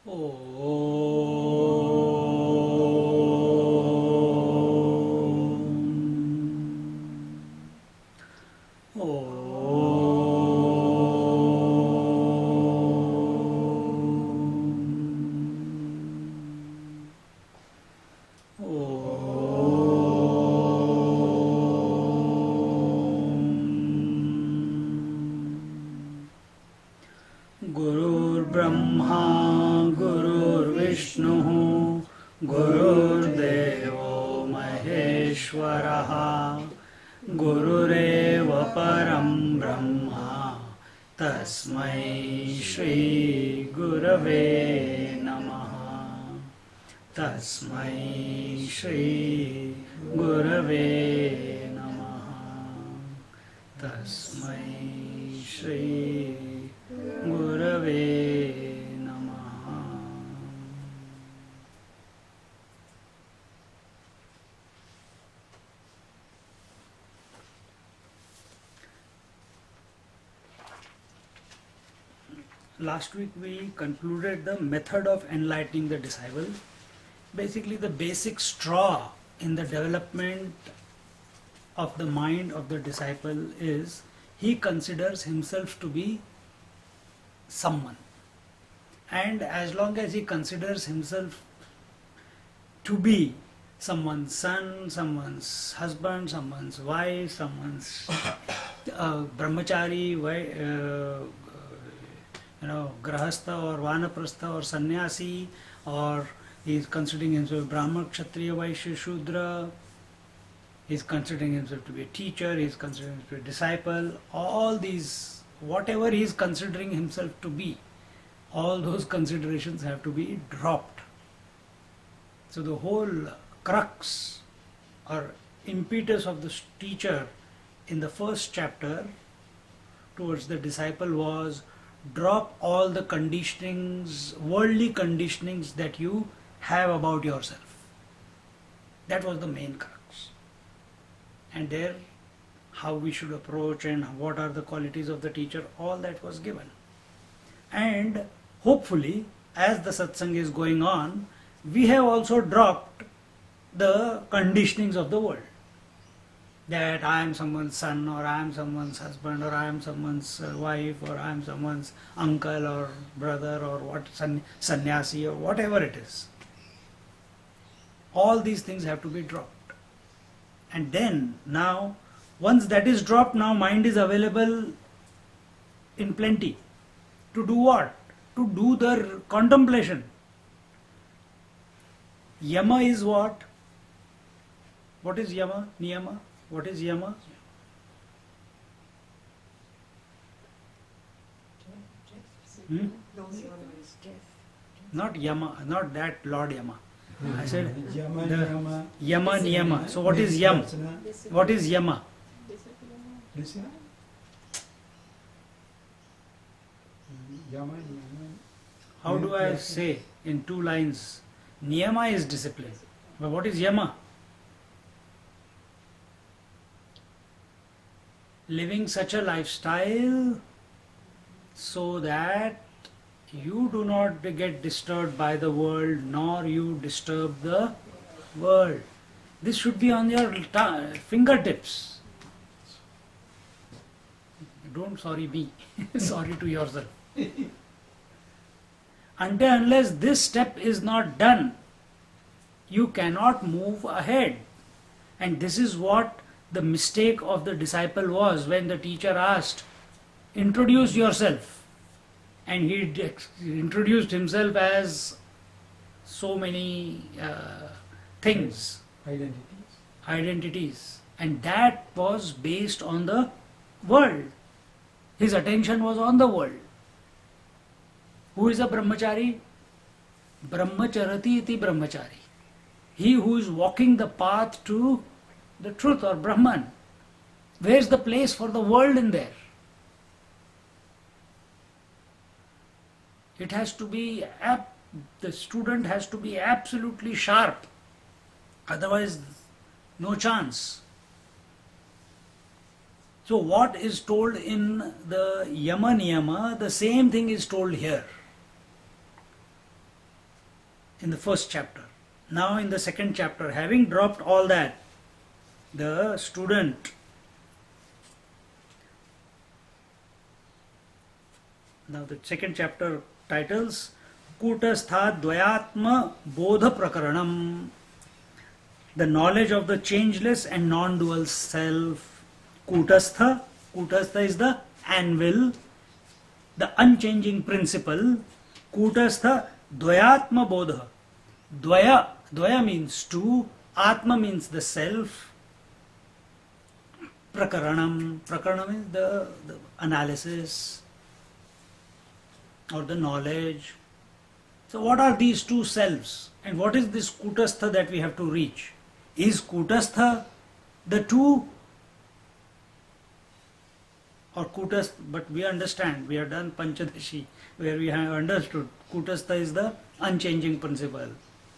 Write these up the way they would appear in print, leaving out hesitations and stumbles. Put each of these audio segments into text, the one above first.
गुरुर्ब्रह्मा गुरुर्विष्णुः गुरुर्देवो महेश्वरः गुरुरेव परं ब्रह्म तस्मै श्री गुरवे नमः तस्मै श्री गुरवे नमः तस्मै श्री गुरवे नमः। Last week we concluded the method of enlightening the disciple. Basically the basic straw in the development of the mind of the disciple is he considers himself to be someone, and as long as he considers himself to be someone's son, someone's husband, someone's wife, someone's brahmachari, grahastha or vanaprastha or sannyasi, or he is considering himself brahma, kshatriya, vaishya, shudra, he is considering himself to be a teacher, he is considering himself to be a disciple, all these, whatever he is considering himself to be, all those considerations have to be dropped. So the whole crux or impetus of the teacher in the first chapter towards the disciple was drop all the conditionings, worldly conditionings that you have about yourself. That was the main crux. And there how we should approach and what are the qualities of the teacher, all that was given. And hopefully, as the satsang is going on, we have also dropped the conditionings of the world. That I am someone's son, or I am someone's husband, or I am someone's wife, or I am someone's uncle or brother, or what sannyasi, or whatever it is. All these things have to be dropped. And then, now, once that is dropped, now mind is available in plenty. To do what? To do the contemplation. Yama is what? What is yama? Niyama? What is yama? Not yama, not that Lord Yama. I said the yama niyama. So what is yam? What is yama? How do I say in 2 lines? Niyama is discipline. But what is yama? Living such a lifestyle so that you do not get disturbed by the world, nor you disturb the world. This should be on your fingertips. Don't sorry me, sorry to yourself. Until unless this step is not done, you cannot move ahead. And this is what the mistake of the disciple was when the teacher asked, introduce yourself. And he introduced himself as so many things, identities. And that was based on the world. His attention was on the world. Who is a brahmachari? Brahmacharati iti brahmachari. He who is walking the path to the truth or Brahman. Where is the place for the world in there? It has to be, the student has to be absolutely sharp. Otherwise, no chance. So what is told in the Yama Niyama, the same thing is told here. in the first chapter. Now in the second chapter, having dropped all that, the student, now the second chapter titles Kutastha Dvayatma Bodha Prakaranam, the knowledge of the changeless and non-dual self. Kutastha, Kutastha is the anvil, the unchanging principle. Kutastha Dvayatma Bodha. Dvaya means two, Atma means the self. Prakaranam is the analysis or the knowledge. So what are these two selves? And what is this Kutastha that we have to reach? Is Kutastha the two? Or Kutastha, but we understand, we have done Panchadashi, where we have understood Kutastha is the unchanging principle.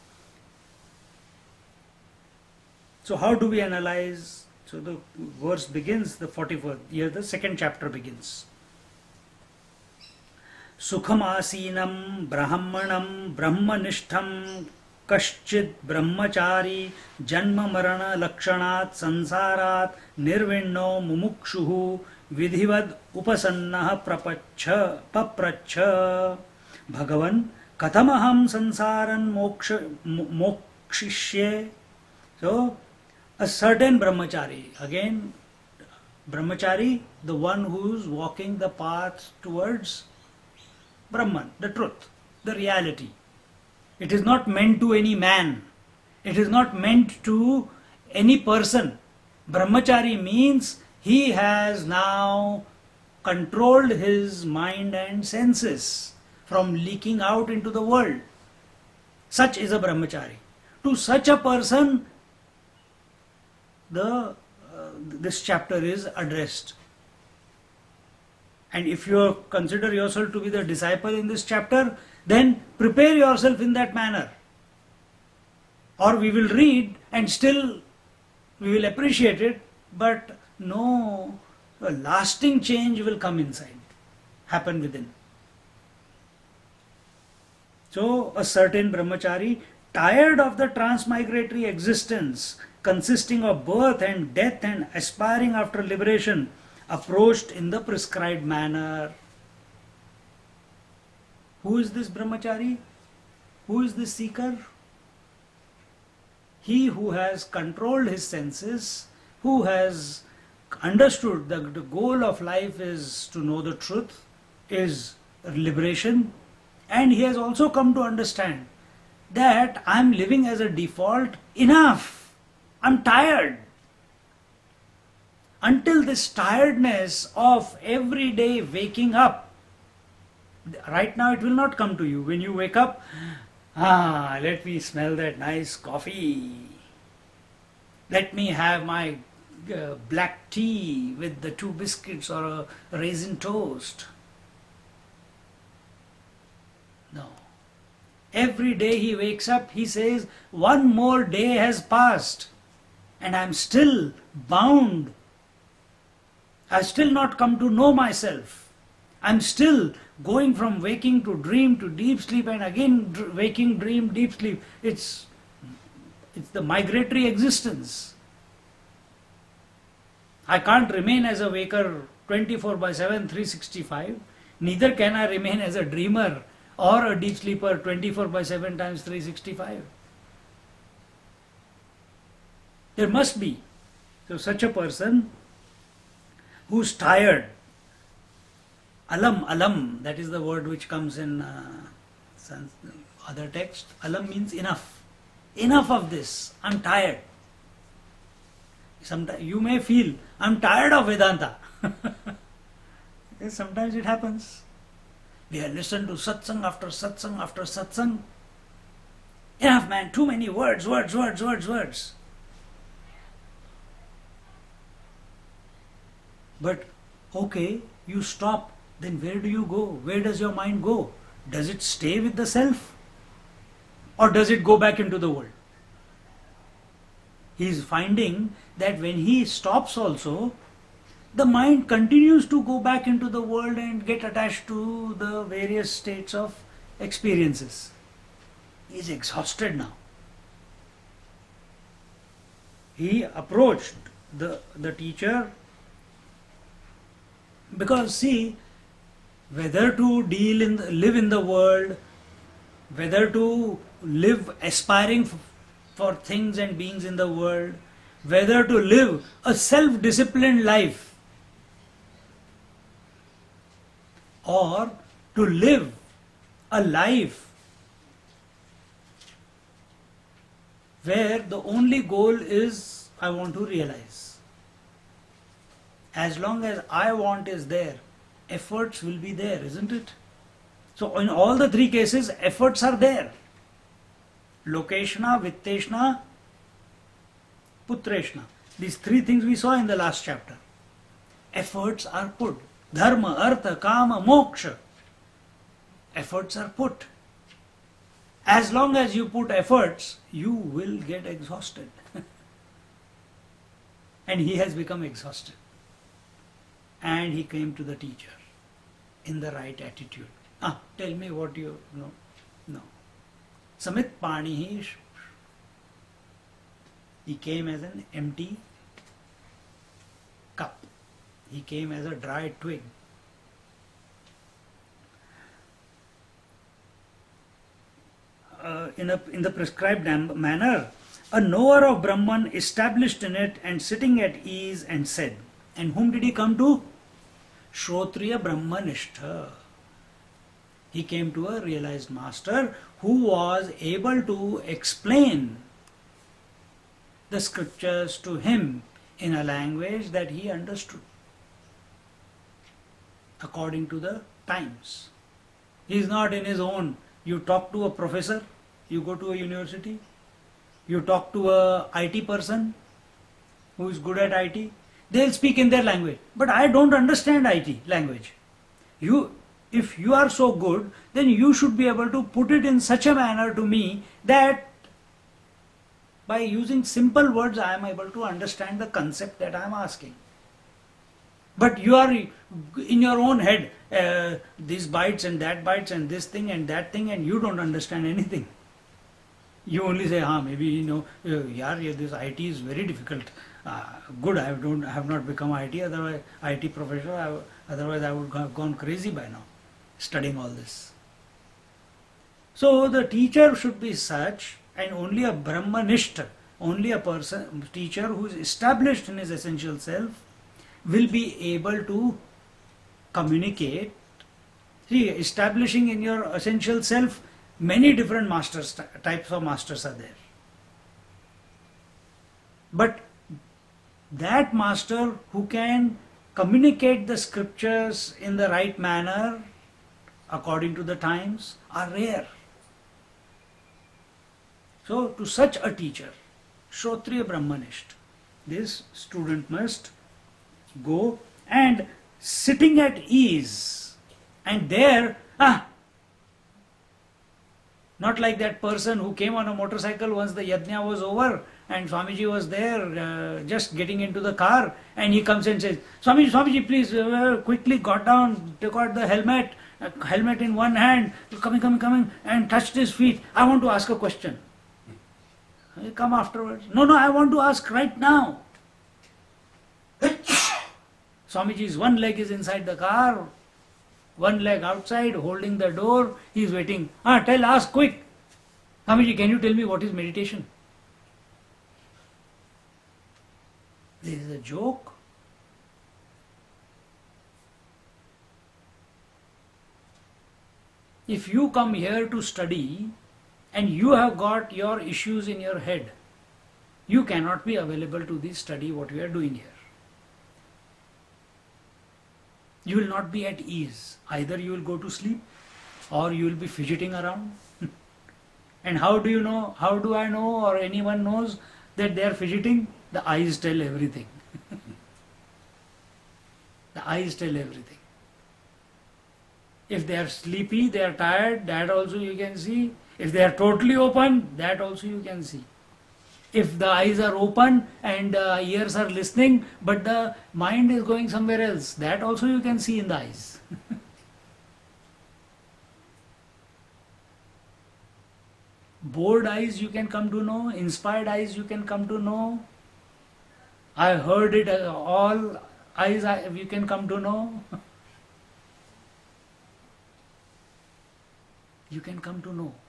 So how do we analyze? So the verse begins, the 44th, here the second chapter begins. Sukham asinam brahmanam brahmanishtham kaschid brahmachari janma marana lakshanat sansarat nirvinno mumukshuhu vidhivad upasannah papracha Bhagavan katamaham sansaran mokshishye. So a certain brahmachari, again brahmachari, the one who is walking the path towards Brahman, the truth, the reality. It is not meant to any man. It is not meant to any person. Brahmachari means he has now controlled his mind and senses from leaking out into the world. Such is a brahmachari. To such a person, this chapter is addressed. And if you consider yourself to be the disciple in this chapter, then prepare yourself in that manner. Or we will read and still we will appreciate it, but no lasting change will come inside, happen within. So a certain brahmachari, tired of the transmigratory existence consisting of birth and death and aspiring after liberation, approached in the prescribed manner. Who is this brahmachari? Who is this seeker? He who has controlled his senses, who has understood that the goal of life is to know the truth, is liberation, and he has also come to understand that I am living as a default. Enough! I am tired. Until this tiredness of every day waking up, right now it will not come to you. When you wake up, let me smell that nice coffee. Let me have my black tea with the 2 biscuits or a raisin toast. No. Every day he wakes up, he says, one more day has passed and I am still bound. I have still not come to know myself. I am still going from waking to dream to deep sleep and again waking, dream, deep sleep. It's the migratory existence. I can't remain as a waker 24/7, 365. Neither can I remain as a dreamer or a deep sleeper 24/7 times 365. There must be. So such a person who's tired, alam, that is the word which comes in other text. Alam means enough. Enough of this. I'm tired. Sometimes you may feel, I'm tired of Vedanta. Sometimes it happens. We have listened to satsang after satsang after satsang. Enough, man, too many words. But okay, you stop, then where do you go? Where does your mind go? Does it stay with the self? Or does it go back into the world? He is finding that when he stops also, the mind continues to go back into the world and get attached to the various states of experiences. He is exhausted now. He approached the teacher because see, whether to live in the world, whether to live aspiring for things and beings in the world, whether to live a self-disciplined life or to live a life where the only goal is I want to realize. As long as I want is there, efforts will be there, isn't it? So in all the three cases, efforts are there. Lokeshna, Vitteshna, Putreshna. These three things we saw in the last chapter. Efforts are put. Dharma, Artha, Kama, Moksha. Efforts are put. As long as you put efforts, you will get exhausted. And he has become exhausted. And he came to the teacher in the right attitude. Tell me what you know. No. Samit Panihi. He came as an empty cup. He came as a dry twig. In the prescribed manner, a knower of Brahman established in it and sitting at ease and said, and whom did he come to? Shrotriya Brahmanishtha. He came to a realized master who was able to explain the scriptures to him in a language that he understood according to the times. He is not in his own. You talk to a professor, you go to a university, you talk to a IT person who is good at IT, they'll speak in their language. But I don't understand IT language. If you are so good, then you should be able to put it in such a manner to me that by using simple words I am able to understand the concept that I am asking. But you are in your own head, these bytes and that bytes and this thing and that thing, and you don't understand anything. You only say, maybe, this IT is very difficult. Good, I have not become IT, otherwise IT professor, otherwise I would have gone crazy by now, studying all this. So the teacher should be such, and only a Brahmanishta, only a teacher who is established in his essential self, will be able to communicate. See, establishing in your essential self, many different types of masters are there. But that master who can communicate the scriptures in the right manner, according to the times, are rare. So, to such a teacher, Shrotriya Brahmanisht, this student must go and sitting at ease, and there, not like that person who came on a motorcycle once the yajna was over and Swamiji was there just getting into the car, and he comes and says, Swamiji, please quickly got down, took out the helmet in one hand, coming and touched his feet. I want to ask a question. Come afterwards. No, I want to ask right now. Swamiji's one leg is inside the car, one leg outside, holding the door. He is waiting. Ask quick. Swamiji, can you tell me what is meditation? This is a joke. If you come here to study and you have got your issues in your head, you cannot be available to this study what we are doing here. You will not be at ease. Either you will go to sleep or you will be fidgeting around. And how do you know, how do I know, or anyone knows that they are fidgeting? The eyes tell everything. The eyes tell everything. If they are sleepy, they are tired, that also you can see. If they are totally open, that also you can see. If the eyes are open and the ears are listening, but the mind is going somewhere else, that also you can see in the eyes. Bored eyes you can come to know, inspired eyes you can come to know. I heard it, all eyes you can come to know. You can come to know.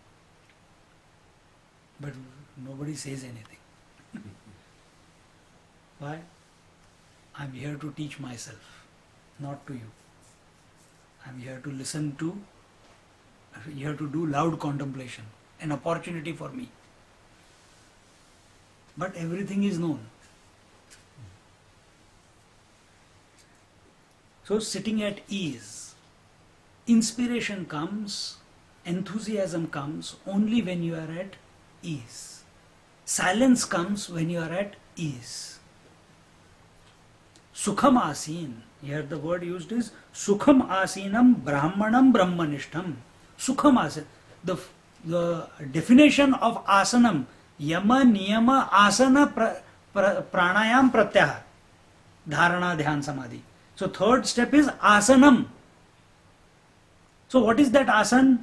But nobody says anything. Why? I'm here to teach myself, not to you. I'm here to listen to, here to do loud contemplation, an opportunity for me. But everything is known. So sitting at ease, inspiration comes, enthusiasm comes only when you are at ease. Silence comes when you are at ease. Sukham asin. Here the word used is Sukham asinam brahmanam brahmanishtam. Sukham asin. The definition of asanam, yama niyama asana pranayam pratyahar. Dharana dhyan samadhi. So third step is asanam. So what is that asan?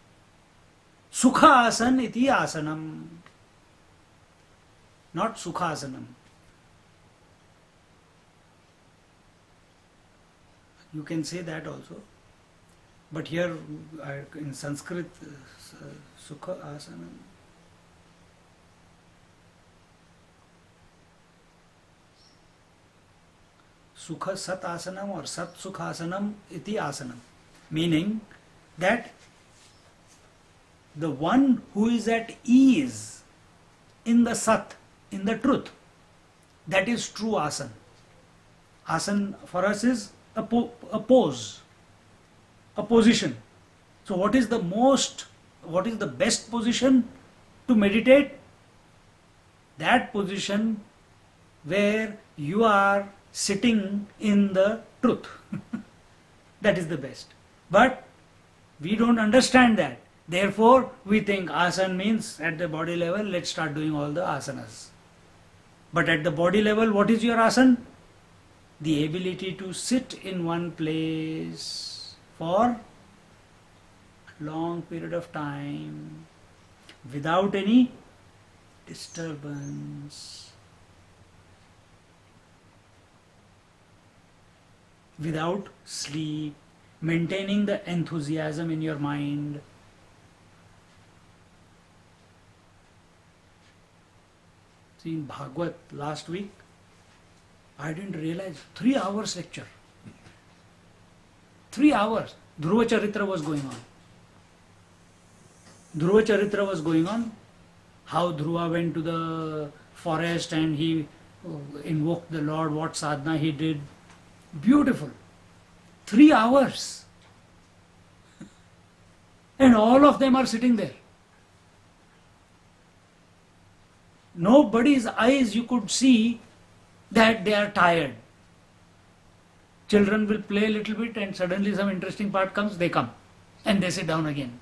Sukha asan iti asanam. Not sukha asanam. You can say that also. But here in Sanskrit, sukha asanam. Sukha sat asanam or sat sukha asanam iti asanam. Meaning that the one who is at ease in the sat, in the truth, that is true asan. Asan for us is a pose, a position. So what is the best position to meditate? That position where you are sitting in the truth. That is the best. But we don't understand that. Therefore, we think asan means at the body level, let's start doing all the asanas. But at the body level, what is your asan? The ability to sit in one place for a long period of time without any disturbance, without sleep, maintaining the enthusiasm in your mind. See, in Bhagavad last week, I didn't realize 3 hours lecture. 3 hours. Dhruva Charitra was going on. Dhruva Charitra was going on. How Dhruva went to the forest and he invoked the Lord, what sadhana he did. Beautiful. 3 hours. And all of them are sitting there. Nobody's eyes you could see that they are tired. Children will play a little bit and suddenly some interesting part comes, they come and they sit down again.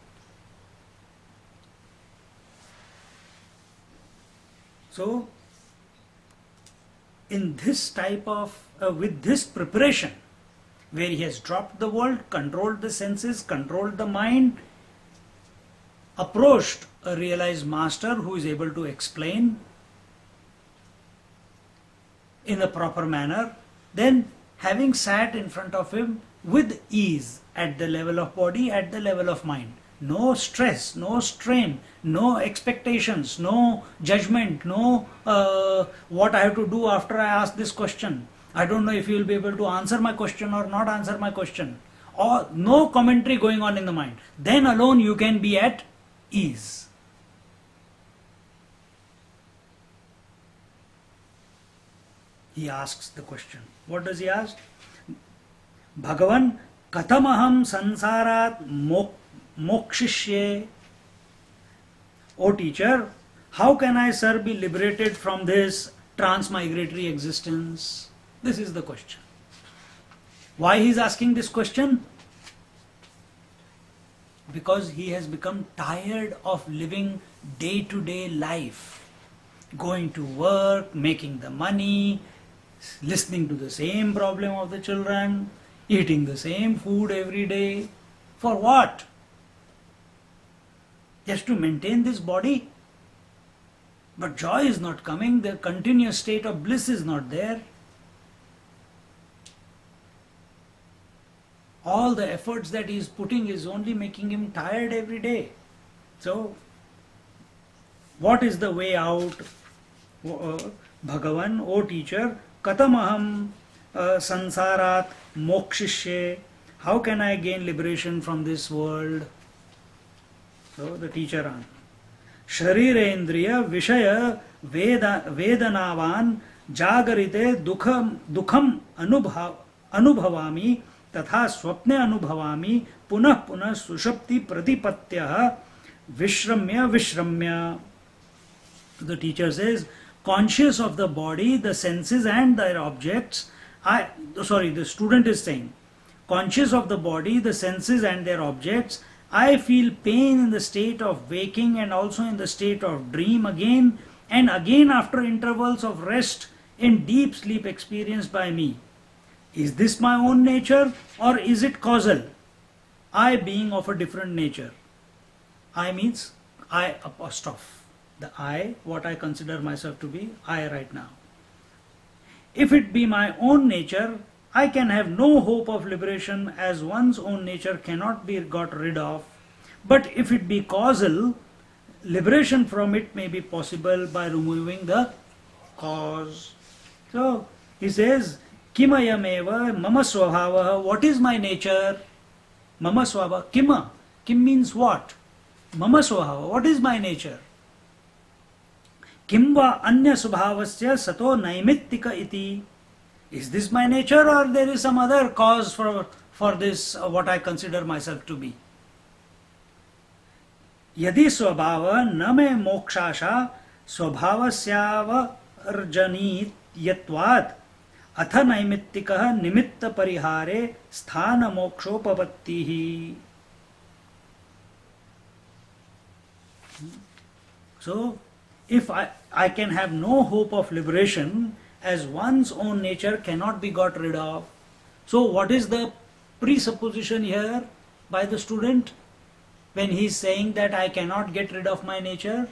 So, in this type of, with this preparation, where he has dropped the world, controlled the senses, controlled the mind, approached a realized master who is able to explain in a proper manner, then having sat in front of him with ease at the level of body, at the level of mind. No stress, no strain, no expectations, no judgment, no what I have to do after I ask this question. I don't know if you will be able to answer my question or not answer my question. Or no commentary going on in the mind. Then alone you can be at ease. He asks the question. What does he ask? Bhagavan katamaham sansarat mokshishye. O teacher, how can I, sir, be liberated from this transmigratory existence? This is the question. Why he is asking this question? Because he has become tired of living day-to-day life. Going to work, making the money, listening to the same problem of the children, eating the same food every day. For what? just to maintain this body. But joy is not coming, the continuous state of bliss is not there. All the efforts that he is putting is only making him tired every day. So, what is the way out? Bhagavan, O teacher, katamaham sansarat mokshishye. How can I gain liberation from this world? So the teacher answers. Sharirendriya Vishaya Vedanavan Jagarite Dukham Anubhavami Tatha Swapne Anubhavami Punah Punah Sushapti Pratipatyah Vishramya. The teacher says, conscious of the body, the senses and their objects. The student is saying, conscious of the body, the senses and their objects, I feel pain in the state of waking and also in the state of dream again and again after intervals of rest in deep sleep experienced by me. Is this my own nature or is it causal? I being of a different nature. I means I apostrophe. The I, what I consider myself to be, I right now. If it be my own nature, I can have no hope of liberation as one's own nature cannot be got rid of. But if it be causal, liberation from it may be possible by removing the cause. So he says, Kimayameva mama swabhava. What is my nature? Mama swabhava. Kima. Kim means what? Mama swabhava. What is my nature? Kimva anya subhavasya sato naimittika iti. Is this my nature or there is some other cause for this, what I consider myself to be? Yadi swabhava na me mokshasha swabhavasyava arjanit yatvat atha naimittikah nimitta parihare sthana mokshopapattihi. So, if I can have no hope of liberation as one's own nature cannot be got rid of. So what is the presupposition here by the student when he is saying that I cannot get rid of my nature?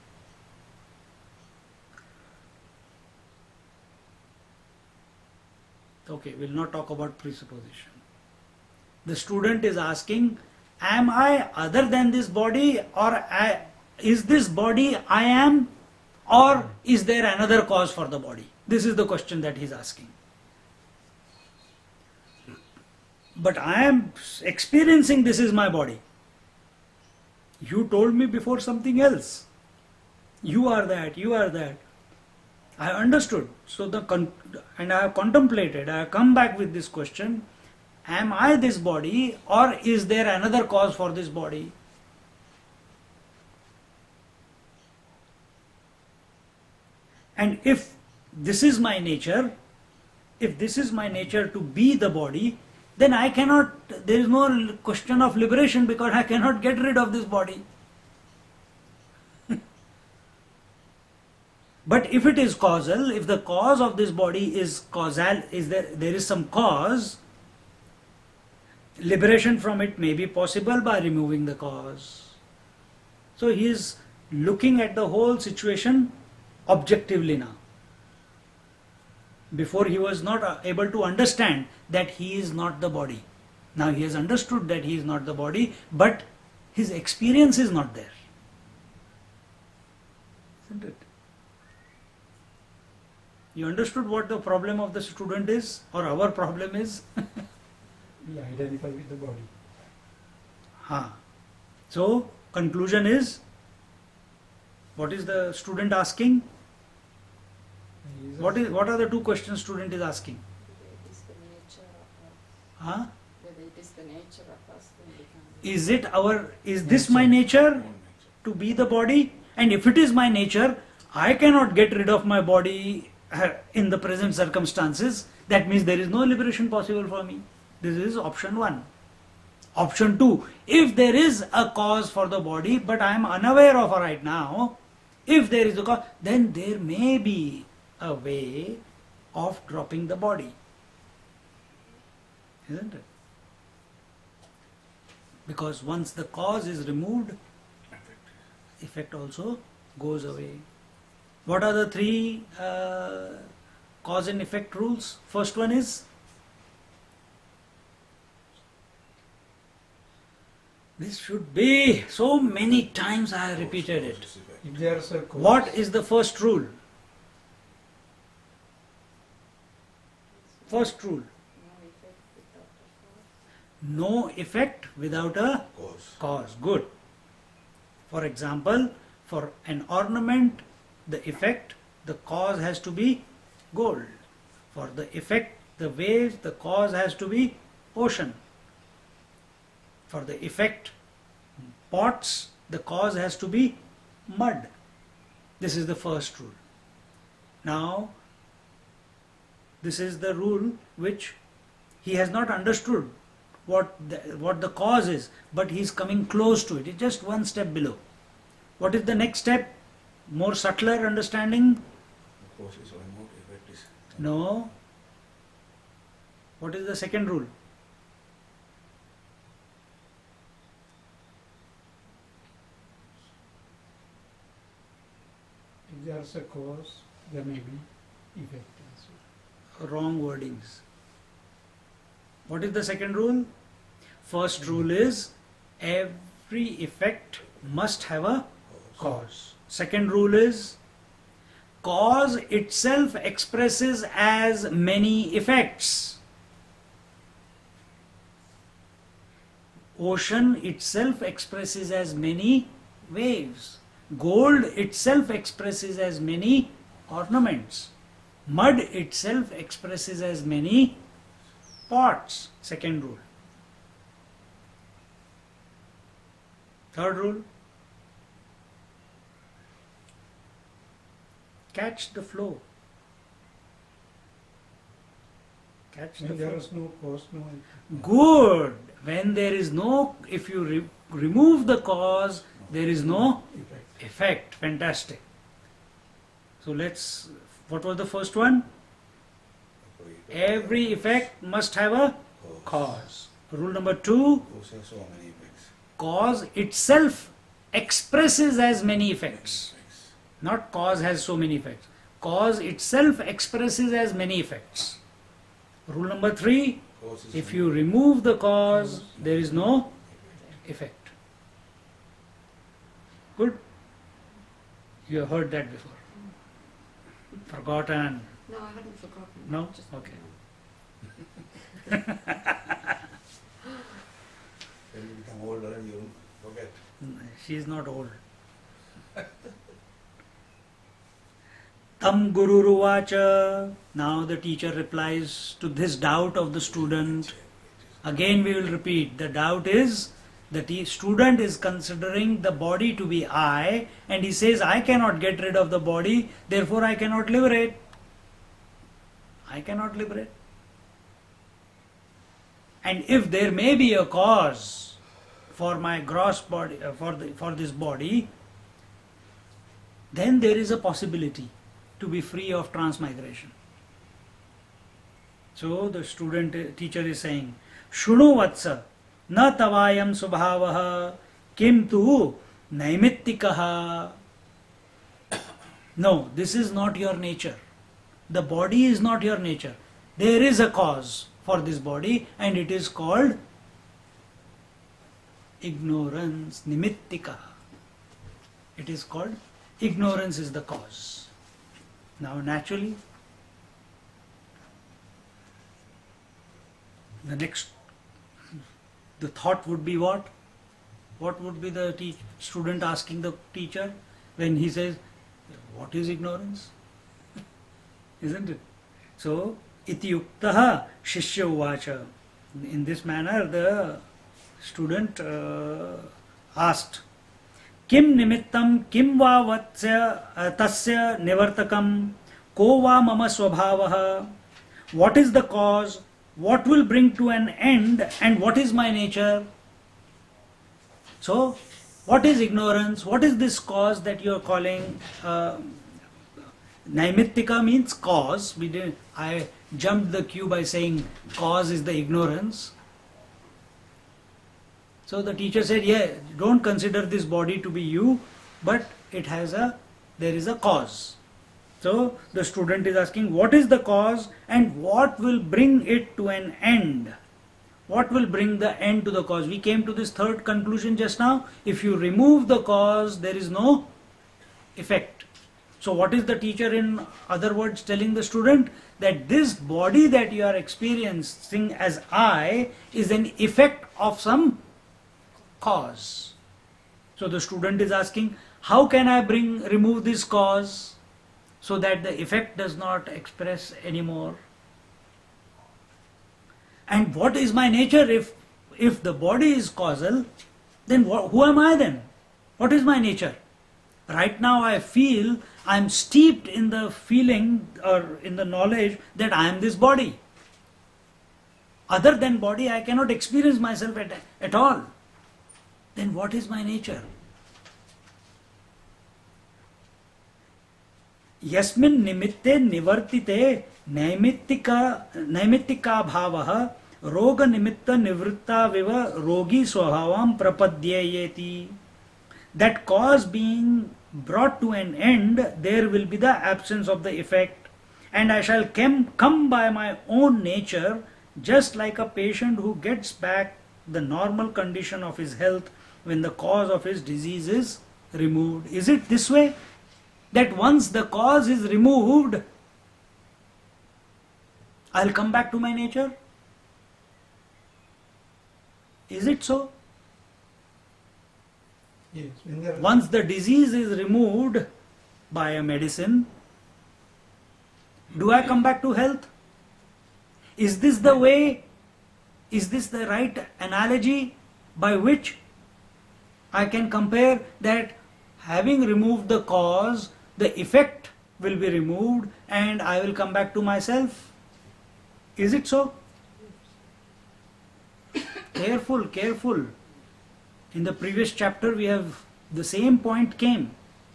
Okay, we'll not talk about presupposition. The student is asking, am I other than this body, or is this body I am, or is there another cause for the body? This is the question that he is asking. But I am experiencing this is my body. You told me before something else. You are that, you are that. I understood. So and I have contemplated, I have come back with this question, am I this body or is there another cause for this body? And if this is my nature, if this is my nature to be the body, then I cannot, there is no question of liberation because I cannot get rid of this body. But if it is causal, if the cause of this body is causal, there is some cause, liberation from it may be possible by removing the cause. So he is looking at the whole situation objectively now. Before he was not able to understand that he is not the body. Now he has understood that he is not the body, but his experience is not there. Isn't it? You understood what the problem of the student is, or our problem is? We identify with the body. So, conclusion is, what is the student asking? What are the two questions student is asking? Whether it is the nature of us. Whether it is the nature of us when become. Is this my nature to be the body? And if it is my nature, I cannot get rid of my body in the present circumstances. That means there is no liberation possible for me. This is option 1. Option 2, if there is a cause for the body, but I am unaware of right now, if there is a cause, then there may be a way of dropping the body. Isn't it? Because once the cause is removed, effect also goes away. What are the three cause and effect rules? First one is, this should be, so many times I have repeated it. If there's a cause, What is the first rule? First rule. No effect without a cause. Good. For example, for an ornament, the effect, the cause has to be gold. For the effect, the waves, the cause has to be ocean. For the effect, pots, the cause has to be mud. This is the first rule. Now, this is the rule which he has not understood what the cause is, but he is coming close to it. It's just one step below. What is the next step? More subtler understanding? Cause is remote, effect is... No. What is the second rule? if there's a cause, there may be effect also. Wrong wordings. What is the second rule? First rule is every effect must have a cause. Second rule is cause itself expresses as many effects. Ocean itself expresses as many waves. Gold itself expresses as many ornaments. Mud itself expresses as many pots. Second rule. Third rule. Catch the flow. Catch the When there flow. is no cause, no effect. Good. When there is no, if you remove the cause, there is no Effect. effect. Fantastic. So what was the first one? Every effect must have a cause. Rule number 2, Cause has so many effects. cause itself expresses as many effects. Not cause has so many effects. Cause itself expresses as many effects. Rule number 3, Cause is if you remove the cause, there is no effect. Good? You have heard that before. Forgotten. No, I hadn't forgotten. No? Just- Okay. When you become older and you forget. She is not old. Tam Gururuvacha. Now the teacher replies to this doubt of the student. Again we will repeat. The doubt is the student is considering the body to be I, and he says, I cannot get rid of the body, therefore I cannot liberate. I cannot liberate. And if there may be a cause for my gross body, for this body, then there is a possibility to be free of transmigration. So the teacher is saying, Shunu vatsa, na tavayam subhavaha, kim tu naimitikaha. No, this is not your nature. The body is not your nature. There is a cause for this body, and it is called ignorance, nimittika. It is called ignorance is the cause. Now naturally, the thought would be what? What would be the student asking the teacher when he says, what is ignorance? Isn't it? So, iti yuktaha shishya uvacha. In this manner, the student asked, Kim nimittam kim va vatsya tasya nivartakam ko va mama swabhavaha. What is the cause? What will bring to an end? And what is my nature? So, what is ignorance? What is this cause that you are calling? Naimittika means cause. I jumped the queue by saying cause is the ignorance. So the teacher said, yeah, don't consider this body to be you. but there is a cause. So the student is asking, what is the cause and what will bring it to an end? What will bring the end to the cause? We came to this third conclusion just now. If you remove the cause, there is no effect. So what is the teacher, in other words, telling the student? That this body that you are experiencing as I is an effect of some cause. So the student is asking, how can I remove this cause so that the effect does not express anymore? And what is my nature? If the body is causal, then who am I then? What is my nature? Right now I feel I am steeped in the feeling or in the knowledge that I am this body. Other than body, I cannot experience myself at all. Then what is my nature? Yasmin nimitte nivartite naimittika bhavaha roga nimitta nivritta viva rogi swabhavam prapadyayeti. That cause being brought to an end, there will be the absence of the effect, and I shall come by my own nature, just like a patient who gets back the normal condition of his health when the cause of his disease is removed. Is it this way? That once the cause is removed, I'll come back to my nature? Is it so? Yes. Once the disease is removed by a medicine, do I come back to health? Is this the way? Is this the right analogy by which I can compare that having removed the cause, the effect will be removed and I will come back to myself? Is it so? Careful, careful. In the previous chapter we have the same point came.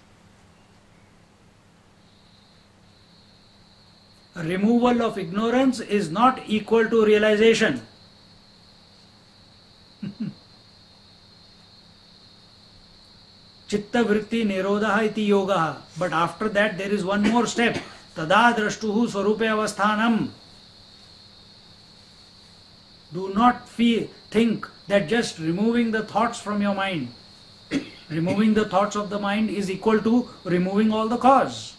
Removal of ignorance is not equal to realization. Chitta vritti nirodha iti yoga. But after that there is one more step. Tada drashtuhu swarupe avasthanam. Do not think that just removing the thoughts from your mind, removing the thoughts of the mind is equal to removing all the cause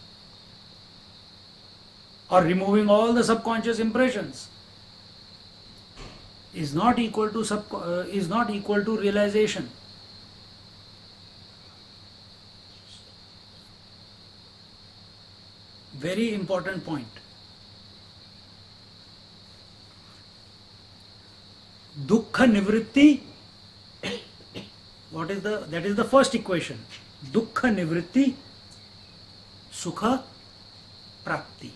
or removing all the subconscious impressions. Is not equal to realization. Very important point. Dukkha nivritti, that is the first equation. Dukkha nivritti, sukha prapti.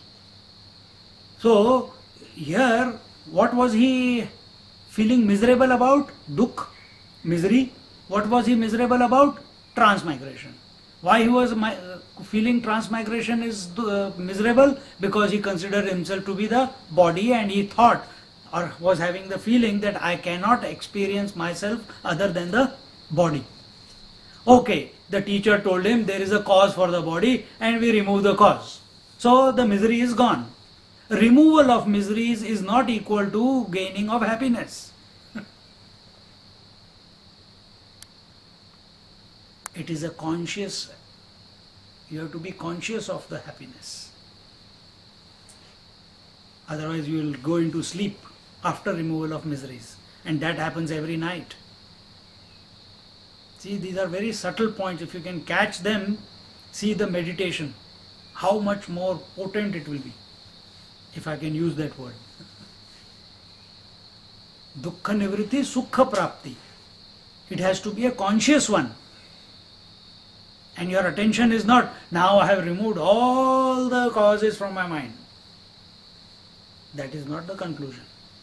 So here, what was he feeling miserable about? Dukh, misery. What was he miserable about? Transmigration. Why he was feeling transmigration is miserable? Because he considered himself to be the body and he thought or was having the feeling that I cannot experience myself other than the body. Okay, the teacher told him there is a cause for the body and we remove the cause. So the misery is gone. Removal of miseries is not equal to gaining of happiness. It is a conscious, you have to be conscious of the happiness. Otherwise you will go into sleep after removal of miseries, and that happens every night. See, these are very subtle points. If you can catch them, see the meditation, how much more potent it will be, if I can use that word. Dukkha nivritti, sukha prapti. It has to be a conscious one. And your attention is not, now I have removed all the causes from my mind. That is not the conclusion.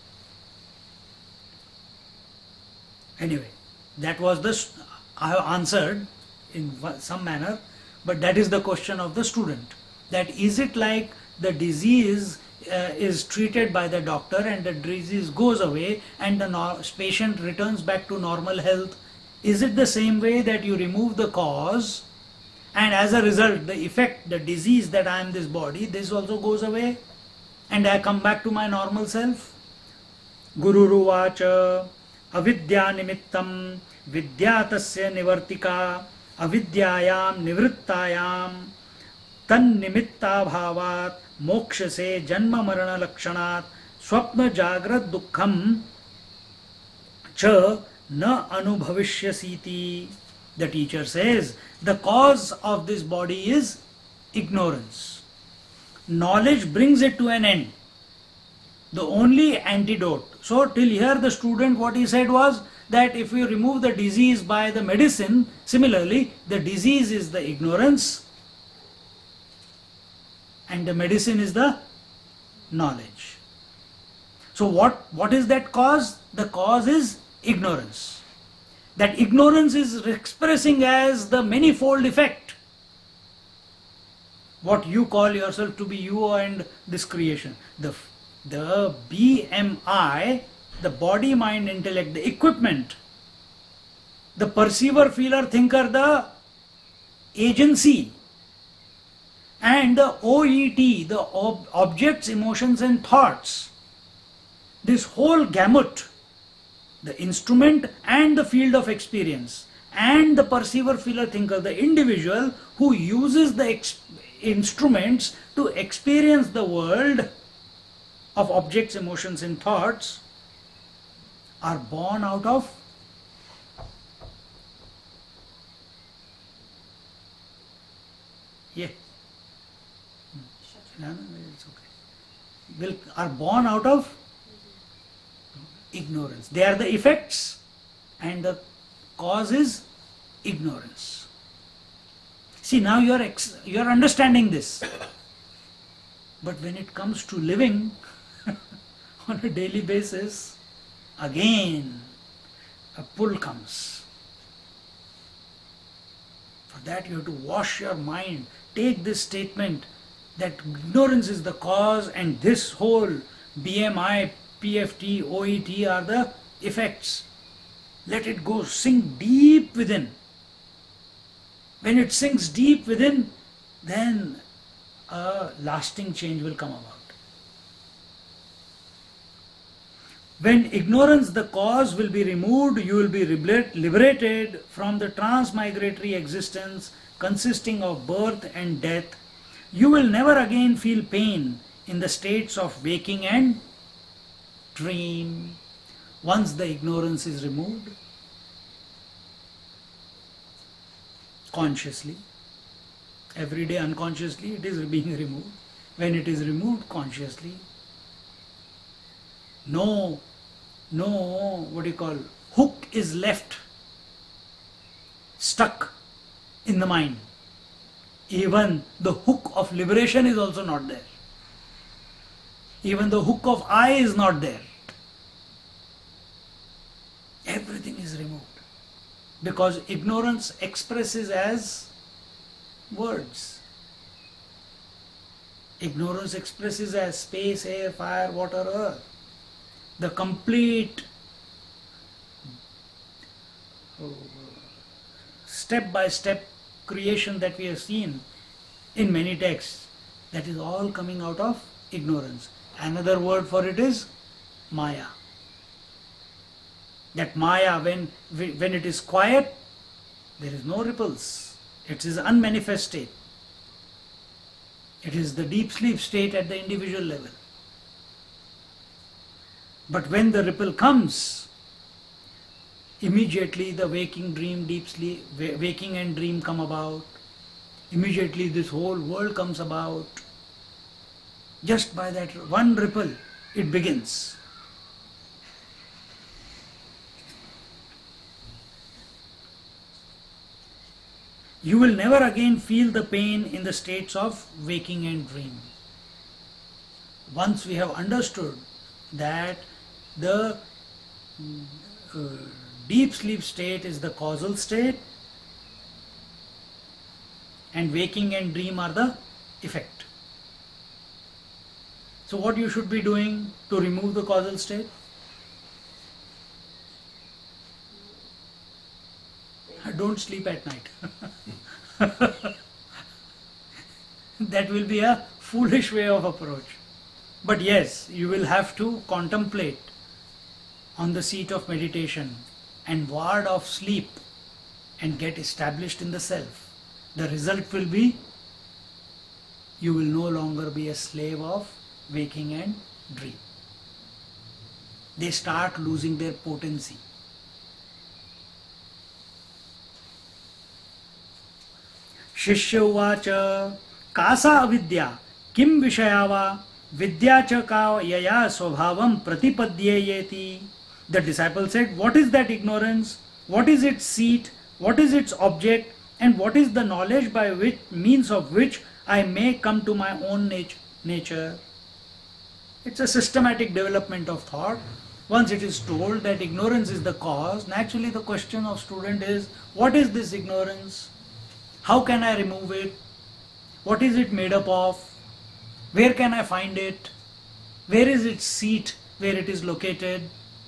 Anyway, that was I have answered in some manner, but that is the question of the student. That is it like the disease is treated by the doctor and the disease goes away and the patient returns back to normal health? Is it the same way that you remove the cause and as a result, the effect, the disease that I am this body, this also goes away, and I come back to my normal self. Gururuvacha avidya nimittam vidyatasya nivartika avidyayam nivrittayam tan nimitta bhavat moksha se janma marana lakshanat swapna jagrat dukkham cha na anubhavishyasiti. The teacher says the cause of this body is ignorance. Knowledge brings it to an end. The only antidote. So till here the student, what he said was that if we remove the disease by the medicine, similarly the disease is the ignorance and the medicine is the knowledge. So what is that cause? The cause is ignorance. That ignorance is expressing as the manifold effect. What you call yourself to be you and this creation. The BMI, the body, mind, intellect, the equipment, the perceiver, feeler, thinker, the agency, and the OET, the objects, emotions and thoughts. This whole gamut, the instrument and the field of experience, and the perceiver, feeler, thinker, the individual who uses the instruments to experience the world of objects, emotions and thoughts, are born out of are born out of ignorance. They are the effects and the cause is ignorance. See, now you are understanding this. But when it comes to living on a daily basis, again a pull comes. For that you have to wash your mind. Take this statement that ignorance is the cause and this whole BMI, PFT, OET are the effects. Let it go, sink deep within. When it sinks deep within, then a lasting change will come about. When ignorance, the cause, will be removed, you will be liberated from the transmigratory existence consisting of birth and death. You will never again feel pain in the states of waking and dream. Once the ignorance is removed, consciously, every day unconsciously it is being removed. When it is removed consciously, no hook is left stuck in the mind. Even the hook of liberation is also not there. Even the hook of I is not there. Everything is removed. Because ignorance expresses as words. Ignorance expresses as space, air, fire, water, earth. The complete step-by-step creation that we have seen in many texts, that is all coming out of ignorance. Another word for it is Maya. That Maya, when it is quiet, there is no ripples. It is unmanifest state. It is the deep sleep state at the individual level. But when the ripple comes, immediately the waking, dream, deep sleep, waking and dream come about. Immediately this whole world comes about. Just by that one ripple, it begins. You will never again feel the pain in the states of waking and dream. Once we have understood that the deep sleep state is the causal state and waking and dream are the effect. So what you should be doing to remove the causal state? Don't sleep at night. that will be a foolish way of approach. But yes, you will have to contemplate on the seat of meditation and ward off sleep and get established in the self. The result will be you will no longer be a slave of waking and dream. They start losing their potency. शिष्य उवाच कासा अविद्या किम विषया वा विद्या च का यया स्वभावं प्रतिपद्येयेति. The disciple said, what is that ignorance? What is its seat? What is its object? And what is the knowledge by which means of which I may come to my own nature? It's a systematic development of thought. Once it is told that ignorance is the cause, naturally the question of student is, what is this ignorance? How can I remove it? What is it made up of? Where can I find it? Where is its seat, where it is located?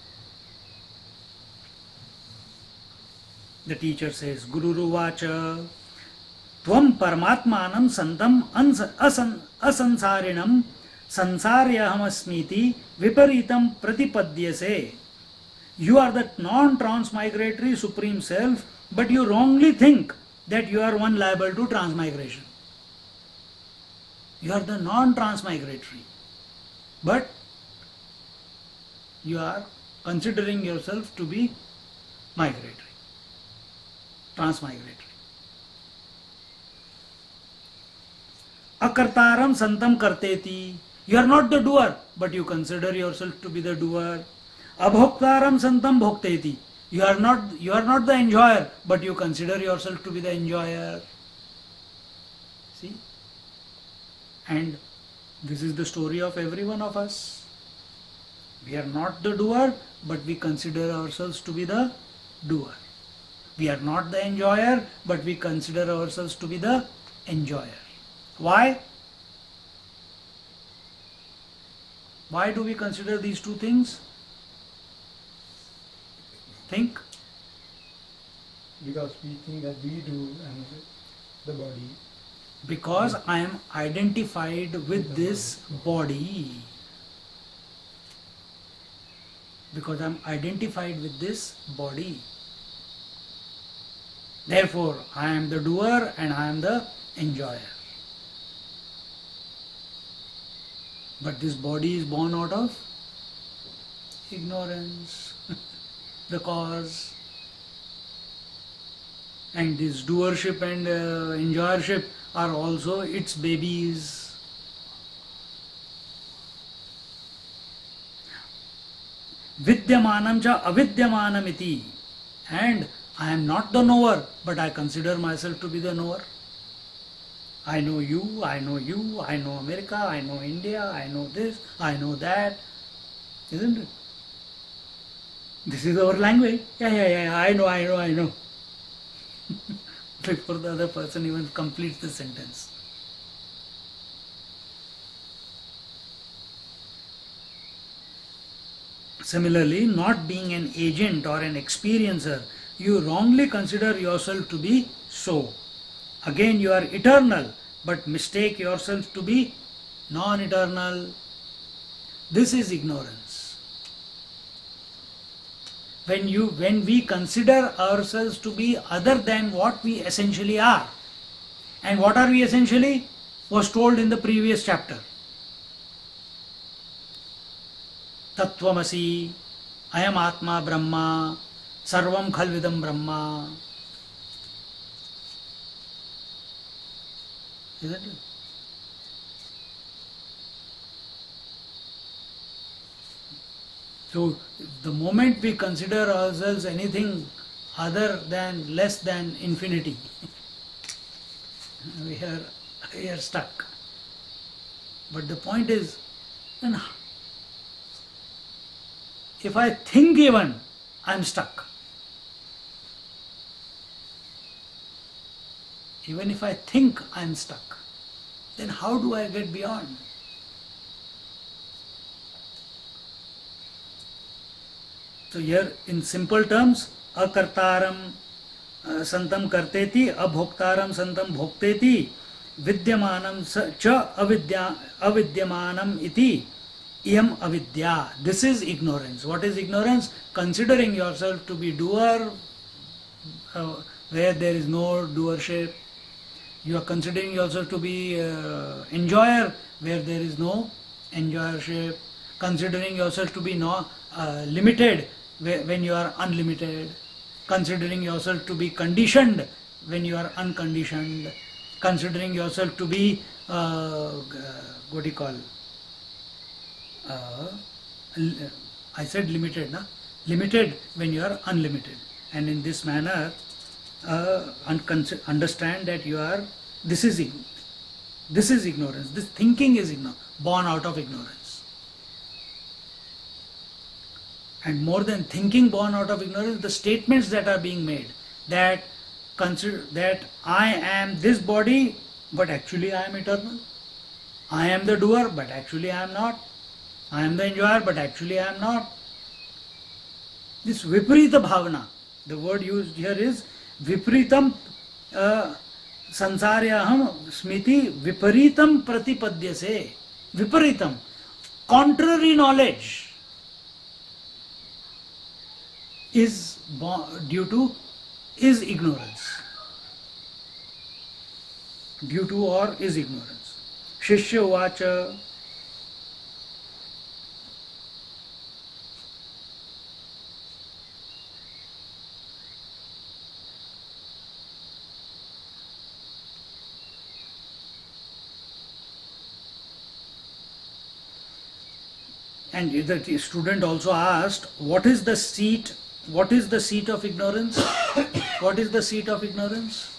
The teacher says, Guru Ruvacha, Tvam Paramatmanam Santam Asansarinam Sansaryahamasmiti Viparitam Pratipadyase. You are the non-transmigratory Supreme Self, but you wrongly think that you are one liable to transmigration. You are the non-transmigratory, but you are considering yourself to be migratory, transmigratory. Akartaram santam karteti. You are not the doer, but you consider yourself to be the doer. Abhoktaram santam bhokteti. You are not the enjoyer, but you consider yourself to be the enjoyer. See? And this is the story of every one of us. We are not the doer, but we consider ourselves to be the doer. We are not the enjoyer, but we consider ourselves to be the enjoyer. Why? Why do we consider these two things? Think. Because we think that we do and the body. Because I am identified with this body. Because I am identified with this body. Therefore, I am the doer and I am the enjoyer. But this body is born out of ignorance, the cause. And this doership and enjoyership are also its babies. Vidyamanam cha avidyamanam iti. And I am not the knower, but I consider myself to be the knower. I know you, I know America, I know India, I know this, I know that. Isn't it? This is our language. Yeah, I know. Before the other person even completes the sentence. Similarly, not being an agent or an experiencer, you wrongly consider yourself to be so. Again, you are eternal, but mistake yourself to be non-eternal. This is ignorance. When we consider ourselves to be other than what we essentially are, and what are we essentially was told in the previous chapter. Tattvamasi, Ayam Atma Brahma, Sarvam Khalvidam Brahma. Isn't it? So, the moment we consider ourselves anything other than, less than infinity, we are stuck. But the point is, if I think even, I am stuck. Even if I think I am stuck, then how do I get beyond? So here in simple terms, akartaram santam karteti, abhoktaram santam bhokteti, vidyamanam cha avidyamanam iti iyam avidya. This is ignorance. What is ignorance? Considering yourself to be doer where there is no doership. You are considering yourself to be enjoyer where there is no enjoyership. Considering yourself to be limited when you are unlimited. Considering yourself to be conditioned when you are unconditioned. Considering yourself to be what do you call? I said limited, na? Limited when you are unlimited. And in this manner, understand that you are. This is ignorance. This thinking is born out of ignorance. And more than thinking born out of ignorance, the statements that are being made, that consider that I am this body, but actually I am eternal. I am the doer, but actually I am not. I am the enjoyer, but actually I am not. This viparita bhavana, the word used here is vipritam sansaryaham smiti viparitam pratipadyase. Viparitam, contrary knowledge is ignorance. Due to or is ignorance. Shishya uvacha. And the student also asked, what is the seat of ignorance? What is the seat of ignorance?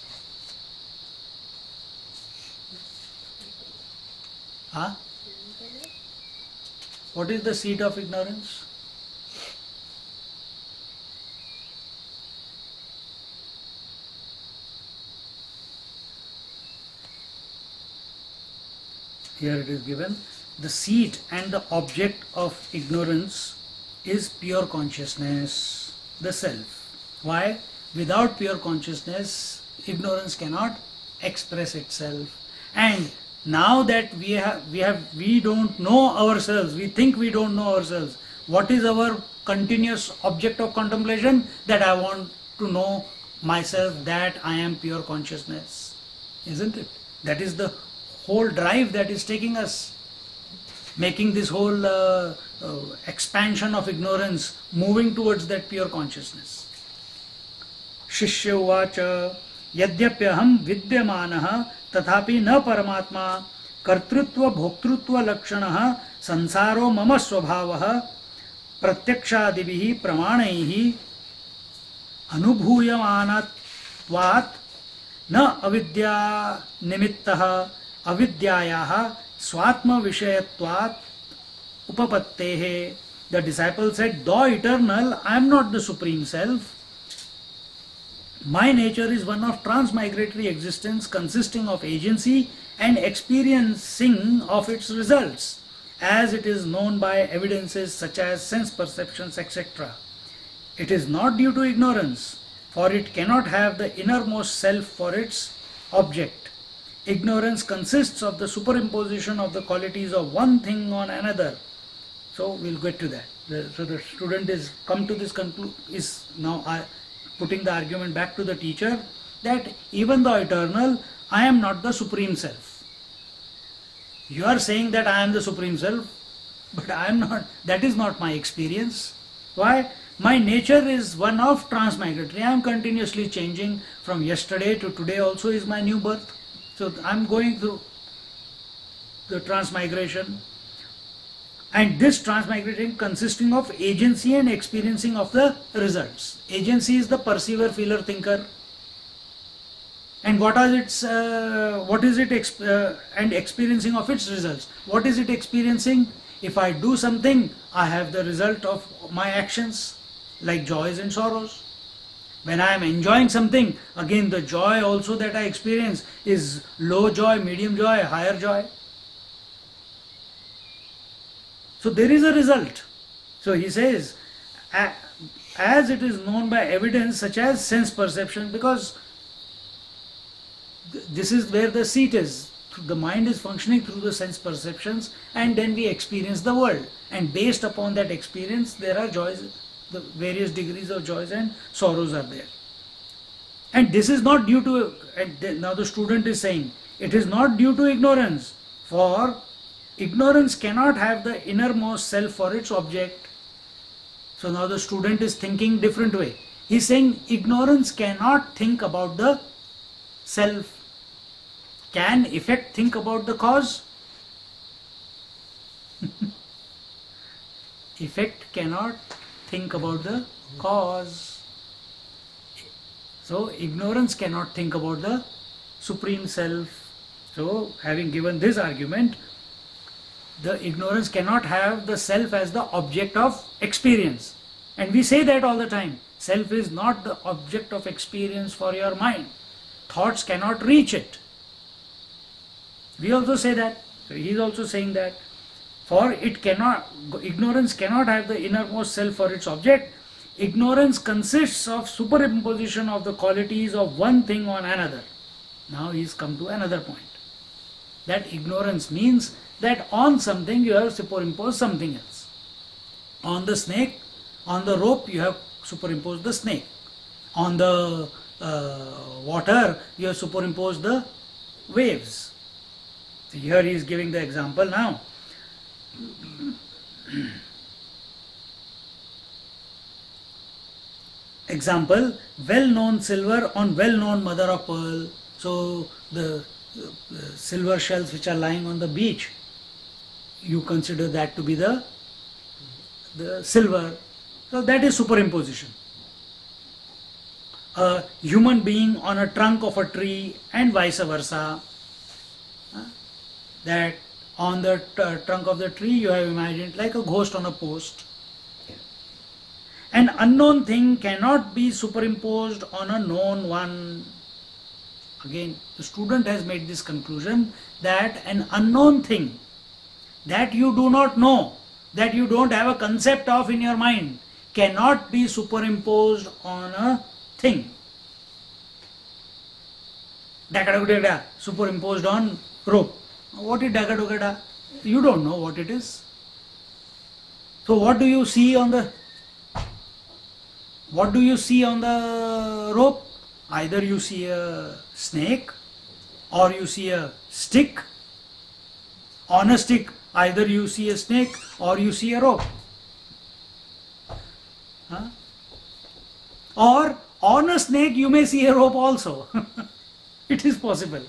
Huh? What is the seat of ignorance? Here it is given. The seat and the object of ignorance is pure consciousness, the self. Why? Without pure consciousness, ignorance cannot express itself. And now that we don't know ourselves, we think we don't know ourselves. What is our continuous object of contemplation? That I want to know myself, that I am pure consciousness. Isn't it? That is the whole drive that is taking us, making this whole expansion of ignorance, moving towards that pure consciousness. Shishya uvacha yadyapyaham vidyamanah tathapi na paramatma kartrutva bhoktrutva lakshanah sansaro mama swabhavah pratyakshadivihi pramanaihi anubhuyamanatvat na avidya nimittah avidyayah swatma vishayatvat upapattehe. The disciple said, though eternal, I am not the supreme self. My nature is one of transmigratory existence consisting of agency and experiencing of its results, as it is known by evidences such as sense perceptions, etc. It is not due to ignorance, for it cannot have the innermost self for its object. Ignorance consists of the superimposition of the qualities of one thing on another. So we'll get to that. So the student is come to this is now putting the argument back to the teacher that even though eternal, I am not the supreme self. You are saying that I am the supreme self, but I am not. That is not my experience. Why? My nature is one of transmigratory. I am continuously changing. From yesterday to today also is my new birth. So I am going through the transmigration. And this transmigration consisting of agency and experiencing of the results. Agency is the perceiver, feeler, thinker. And what is it and experiencing of its results? What is it experiencing? If I do something, I have the result of my actions, like joys and sorrows. When I am enjoying something, again the joy also that I experience is low joy, medium joy, higher joy. So there is a result. So he says, as it is known by evidence such as sense perception, because this is where the seat is. The mind is functioning through the sense perceptions, and then we experience the world. And based upon that experience, there are joys, the various degrees of joys and sorrows are there. And this is not due to, now the student is saying, it is not due to ignorance, for ignorance cannot have the innermost self for its object. So now the student is thinking different way. He is saying ignorance cannot think about the self. Can effect think about the cause? Effect cannot think about the cause. So ignorance cannot think about the Supreme Self. So having given this argument, the ignorance cannot have the self as the object of experience. And we say that all the time. Self is not the object of experience for your mind. Thoughts cannot reach it. We also say that. So he is also saying that. For it cannot, ignorance cannot have the innermost self for its object. Ignorance consists of superimposition of the qualities of one thing on another. Now he has come to another point. That ignorance means that on something you have superimposed something else. On the snake, on the rope you have superimposed the snake. On the water you have superimposed the waves. So here he is giving the example now. Example, well-known silver on well-known mother of pearl. So the silver shells which are lying on the beach, you consider that to be the silver. So that is superimposition. A human being on a trunk of a tree and vice versa. That on the trunk of the tree you have imagined like a ghost on a post. An unknown thing cannot be superimposed on a known one. Again, the student has made this conclusion that an unknown thing that you do not know, that you don't have a concept of in your mind, cannot be superimposed on a thing. Dagadagada, superimposed on rope. What is dagadagada? You don't know what it is. So what do you see on the rope? Either you see a snake or you see a stick. On a stick, either you see a snake or you see a rope. Or on a snake you may see a rope also. It is possible.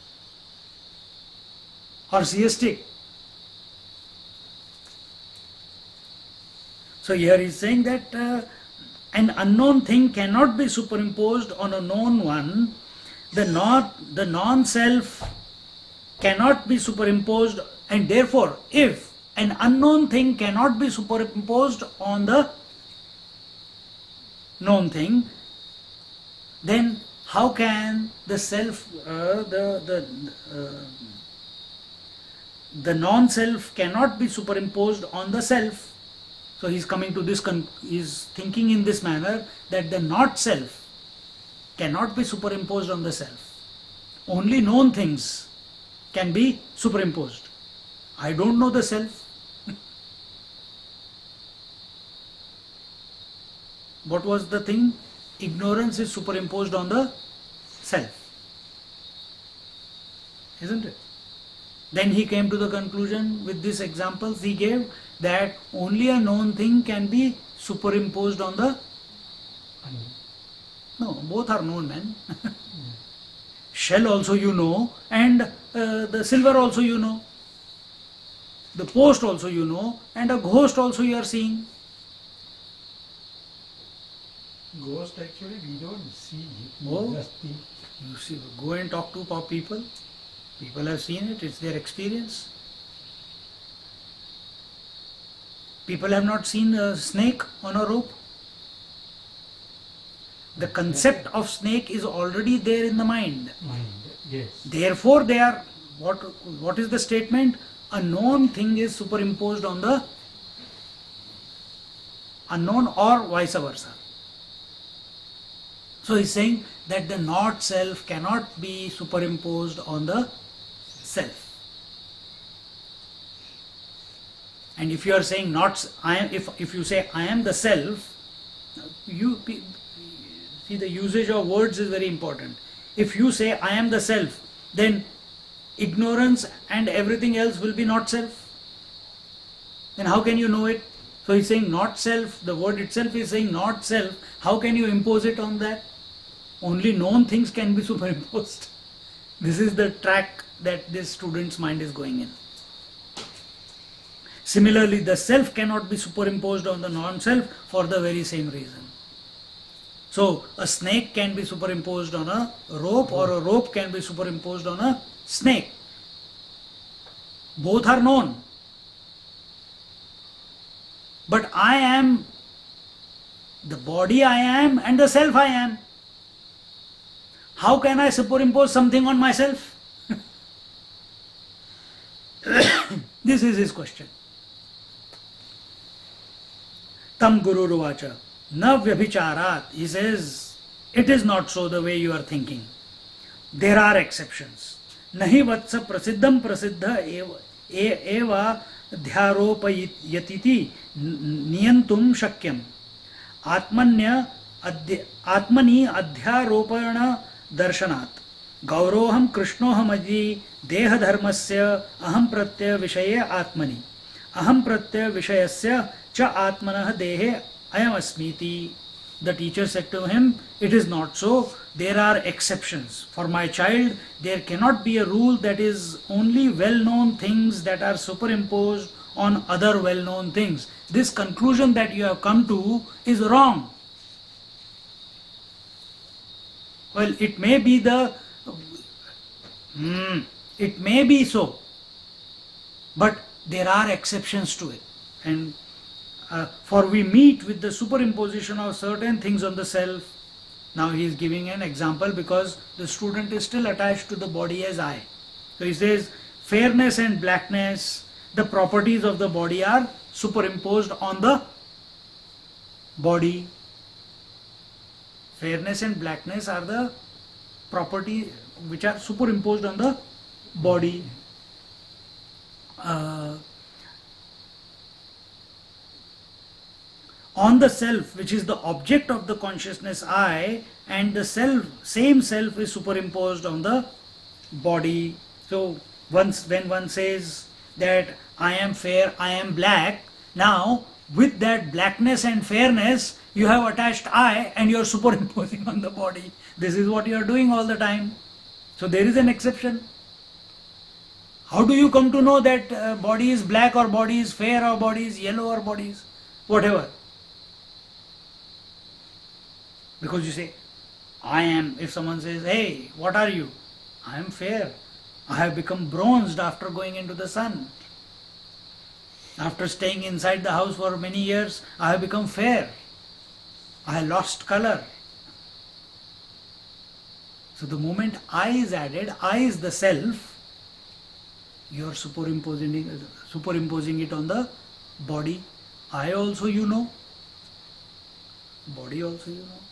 Or see a stick. So here he is saying that an unknown thing cannot be superimposed on a known one. The non-self cannot be superimposed, and therefore if an unknown thing cannot be superimposed on the known thing, then how can the self, the non-self cannot be superimposed on the self? So he is coming to this, he is thinking in this manner that the not self cannot be superimposed on the self. Only known things can be superimposed. I don't know the self. What was the thing? Ignorance is superimposed on the self. Isn't it? Then he came to the conclusion with these examples he gave that only a known thing can be superimposed on the... No, both are known, man. Shell also you know, and the silver also you know. The post also you know, and a ghost also you are seeing. Ghost actually we don't see. Oh, Just think. you see, go and talk to people. People have seen it, it's their experience. People have not seen a snake on a rope. The concept of snake is already there in the mind. Mind, yes. Therefore, they are, what is the statement? A known thing is superimposed on the unknown or vice versa. So he's saying that the not self cannot be superimposed on the self. And if you are saying not I am, if you say I am the self, you see the usage of words is very important. If you say I am the self, then ignorance and everything else will be not self. Then how can you know it? So he's saying not self, the word itself is saying not self. How can you impose it on that? Only known things can be superimposed. This is the track that this student's mind is going in. Similarly, the self cannot be superimposed on the non-self for the very same reason. So a snake can be superimposed on a rope, or a rope can be superimposed on a snake. Both are known. But I am the body, I am, and the self I am. How can I superimpose something on myself? This is his question. Tam Guru Ruvacha. Na vyabhicharat. He says, it is not so the way you are thinking. There are exceptions. Nahi vatsa prasiddham prasiddha eva dhyaropayatiti niyantum shakyam. Atmani adhyaropana darshanat. Gauroham krishnoham aji deha dharmasya aham pratyaya vishaye atmani. Aham pratyaya vishayasya cha atmanah dehe ayam asmiti. The teacher said to him, it is not so. There are exceptions. For my child, there cannot be a rule that is only well-known things that are superimposed on other well-known things. This conclusion that you have come to is wrong. Well, it may be it may be so, but there are exceptions to it. And for we meet with the superimposition of certain things on the self. Now he is giving an example because the student is still attached to the body as I. So he says, fairness and blackness, the properties of the body are superimposed on the body. Fairness and blackness are the property which are superimposed on the body. On the self, which is the object of the consciousness I, and the self, same self is superimposed on the body. So when one says that I am fair, I am black, now with that blackness and fairness you have attached I and you are superimposing on the body. This is what you are doing all the time. So there is an exception. How do you come to know that body is black or body is fair or body is yellow or body is whatever? Because you say, I am. If someone says, hey, what are you? I am fair. I have become bronzed after going into the sun. After staying inside the house for many years, I have become fair. I have lost color. So the moment I is added, I is the self, you are superimposing it on the body. I also you know. Body also you know.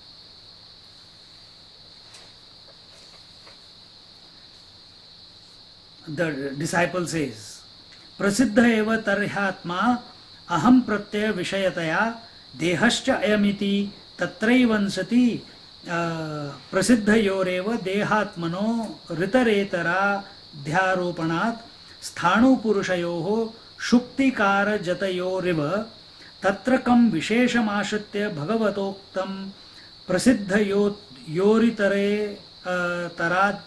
The disciple says, Prasiddha eva tarhatma aham pratyaya vishayataya dehascha ayamiti tatraivansati prasiddhayoreva dehatmano ritaretara dhyaropanat sthanu purushayoho shuktikara jatayoriva tatrakam visheshamashritya bhagavatoktam prasiddhayoritare tarad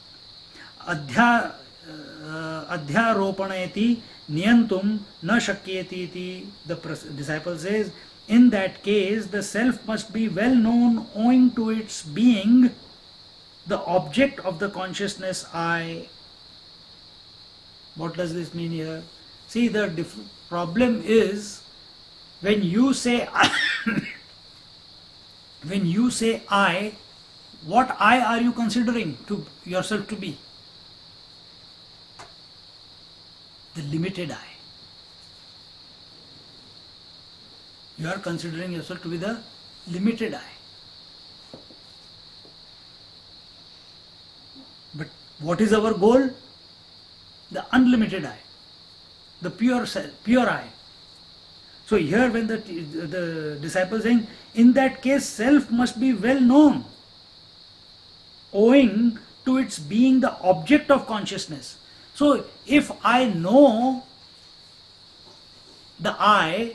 adhyaropanayati niyantum na shakyeti iti. The disciple says, in that case the self must be well known owing to its being the object of the consciousness I. What does this mean here? See, the problem is when you say when you say I, what I are you considering to yourself to be? The limited I. You are considering yourself to be the limited I. What is our goal? The unlimited I, the pure self, pure I. So here when the disciple is saying, in that case self must be well known, owing to its being the object of consciousness. So if I know the I,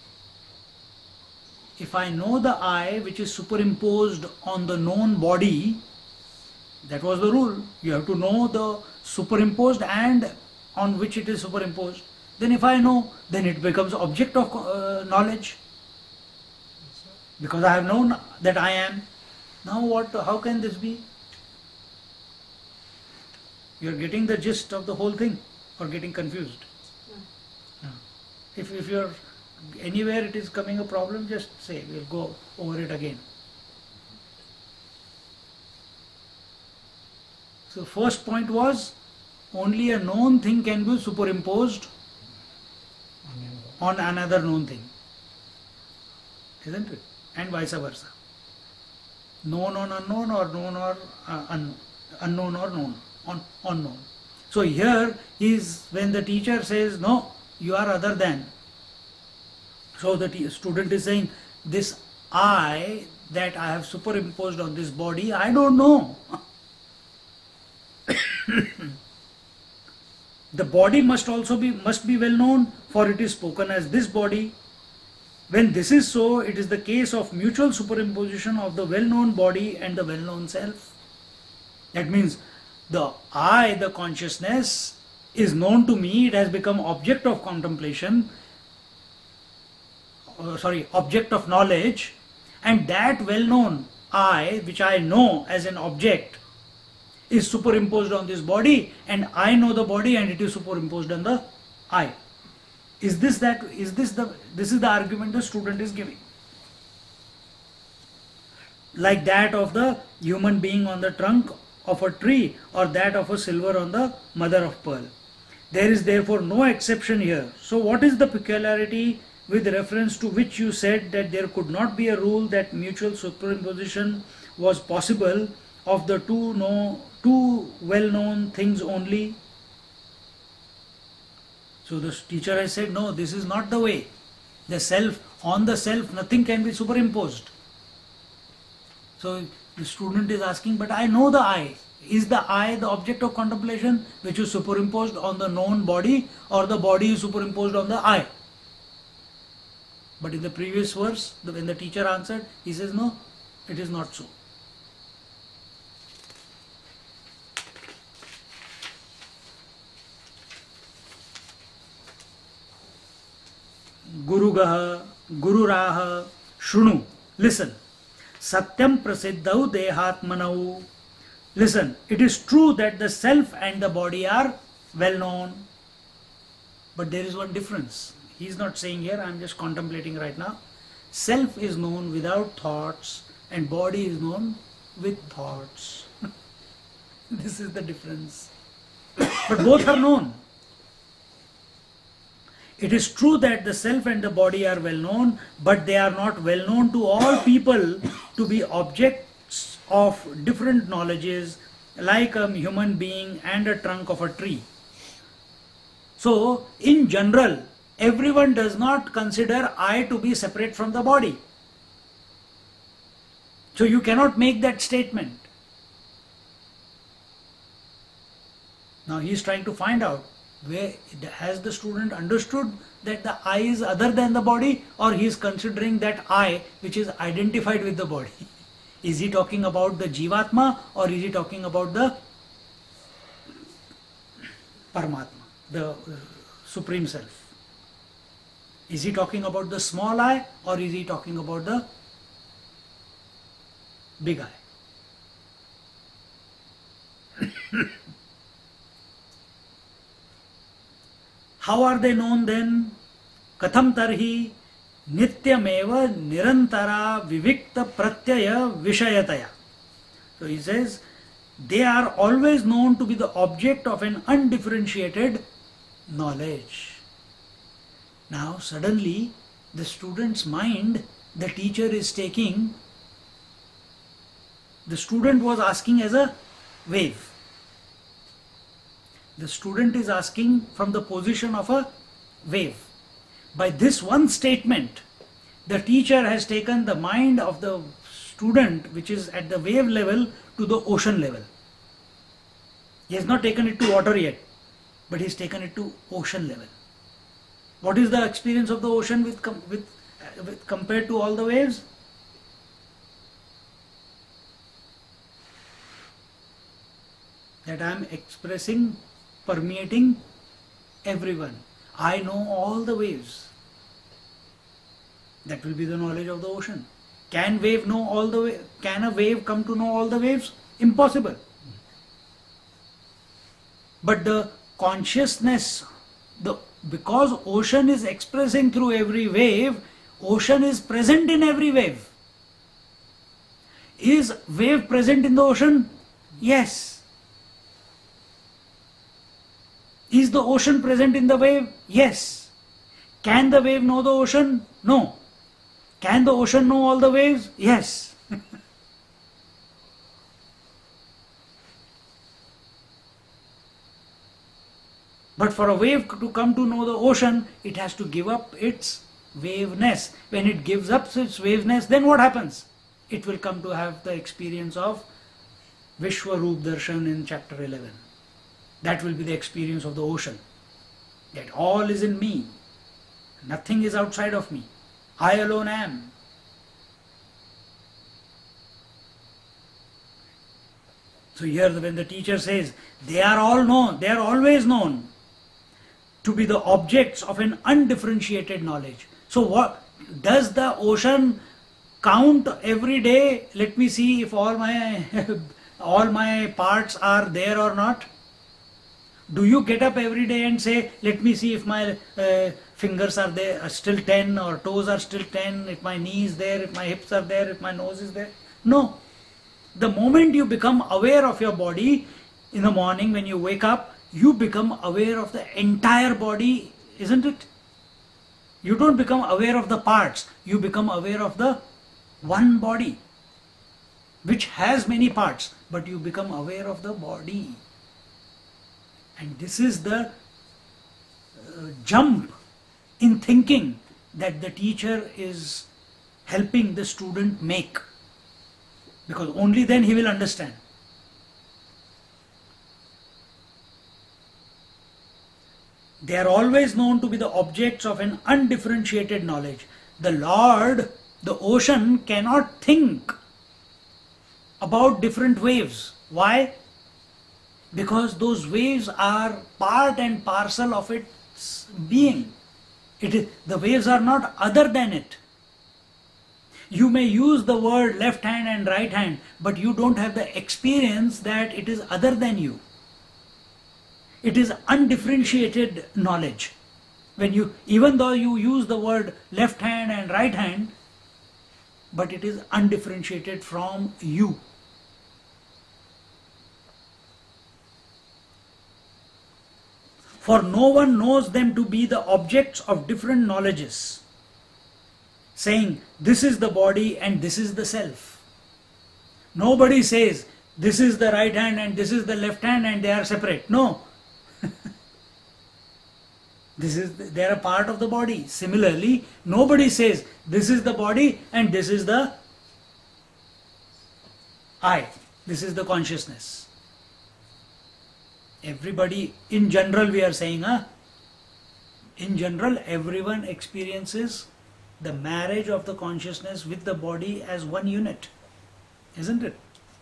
which is superimposed on the known body, that was the rule. You have to know the superimposed and on which it is superimposed. Then if I know, then it becomes object of knowledge. Because I have known that I am. Now what? How can this be? You are getting the gist of the whole thing or getting confused? No. If you are anywhere it is coming a problem, just say, we'll go over it again. So first point was, only a known thing can be superimposed on another known thing. Isn't it? And vice versa. Known on unknown, or known or unknown. Unknown or known on unknown. So here is when the teacher says, no, you are other than. So the student is saying, this I that I have superimposed on this body, I don't know. The body must be well known, for it is spoken as this body. When this is so, it is the case of mutual superimposition of the well-known body and the well-known self. That means the I, the consciousness, is known to me, it has become object of contemplation, object of knowledge, and that well-known I, which I know as an object, is superimposed on this body, and I know the body and it is superimposed on the I. This is the argument the student is giving. Like that of the human being on the trunk of a tree, or that of a silver on the mother of pearl. There is therefore no exception here. So what is the peculiarity with reference to which you said that there could not be a rule that mutual superimposition was possible of the two well-known things only? So the teacher has said, no, this is not the way. The self, on the self, nothing can be superimposed. So the student is asking, but I know the I. Is the I the object of contemplation which is superimposed on the known body, or the body is superimposed on the I? But in the previous verse, when the teacher answered, he says, no, it is not so. Gurugaha, Gururaha, Shrunu. Listen. Satyam prasiddhau dehatmanau. Listen, it is true that the self and the body are well known. But there is one difference. He is not saying here, I am just contemplating right now. Self is known without thoughts and body is known with thoughts. This is the difference. But both are known. It is true that the self and the body are well known, but they are not well known to all people to be objects of different knowledges, like a human being and a trunk of a tree. So, in general, everyone does not consider I to be separate from the body. So you cannot make that statement. Now he is trying to find out, where has the student understood that the I is other than the body, or he is considering that I which is identified with the body. Is he talking about the Jivatma, or is he talking about the Paramatma, the Supreme Self? Is he talking about the small I, or is he talking about the big I? How are they known then? Katham tarhi nityameva nirantara vivikta pratyaya vishayataya. So he says, they are always known to be the object of an undifferentiated knowledge. Now suddenly the student's mind, the teacher is taking, the student was asking as a wave. The student is asking from the position of a wave. By this one statement, the teacher has taken the mind of the student, which is at the wave level, to the ocean level. He has not taken it to water yet, but he has taken it to ocean level. What is the experience of the ocean with compared to all the waves? That I am expressing, permeating everyone. I know all the waves. That will be the knowledge of the ocean. Can wave know all the way? Can a wave come to know all the waves? Impossible. But the consciousness, because ocean is expressing through every wave, ocean is present in every wave. Is wave present in the ocean? Yes. Is the ocean present in the wave? Yes. Can the wave know the ocean? No. Can the ocean know all the waves? Yes. But for a wave to come to know the ocean, it has to give up its waveness. When it gives up its waveness, then what happens? It will come to have the experience of Vishwaroop Darshan in chapter 11. That will be the experience of the ocean. That all is in me. Nothing is outside of me. I alone am. So here when the teacher says, they are all known, they are always known to be the objects of an undifferentiated knowledge. So what does the ocean count every day? Let me see if all my parts are there or not. Do you get up every day and say, let me see if my fingers are there, are still 10, or toes are still 10, if my knee is there, if my hips are there, if my nose is there? No. The moment you become aware of your body in the morning when you wake up, you become aware of the entire body, isn't it? You don't become aware of the parts, you become aware of the one body, which has many parts, but you become aware of the body. And this is the jump in thinking that the teacher is helping the student make, because only then he will understand. They are always known to be the objects of an undifferentiated knowledge. The Lord, the ocean, cannot think about different waves. Why? Because those waves are part and parcel of its being. The waves are not other than it. You may use the word left hand and right hand, but you don't have the experience that it is other than you. It is undifferentiated knowledge. Even though you use the word left hand and right hand, but it is undifferentiated from you. For no one knows them to be the objects of different knowledges, saying this is the body and this is the self. Nobody says this is the right hand and this is the left hand and they are separate. No. They are a part of the body. Similarly, nobody says this is the body and this is the I. This is the consciousness. Everybody, in general we are saying, in general everyone experiences the marriage of the consciousness with the body as one unit, isn't it?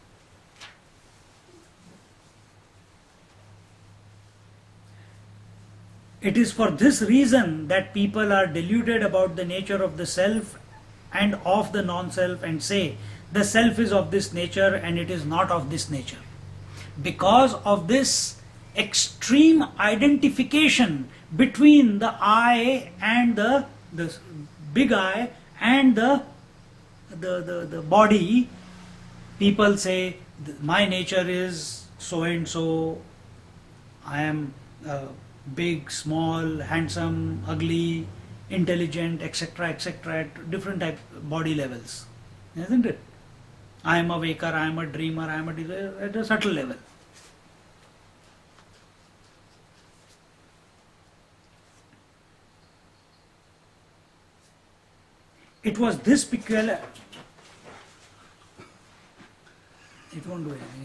It is for this reason that people are deluded about the nature of the self and of the non-self and say the self is of this nature and it is not of this nature. Because of this extreme identification between the I and the big I and the body, people say my nature is so and so, I am big, small, handsome, ugly, intelligent, etc., etc., at different type body levels, isn't it? I am a waker, I am a dreamer, I am at a subtle level. it was this peculiar. It won't do anything.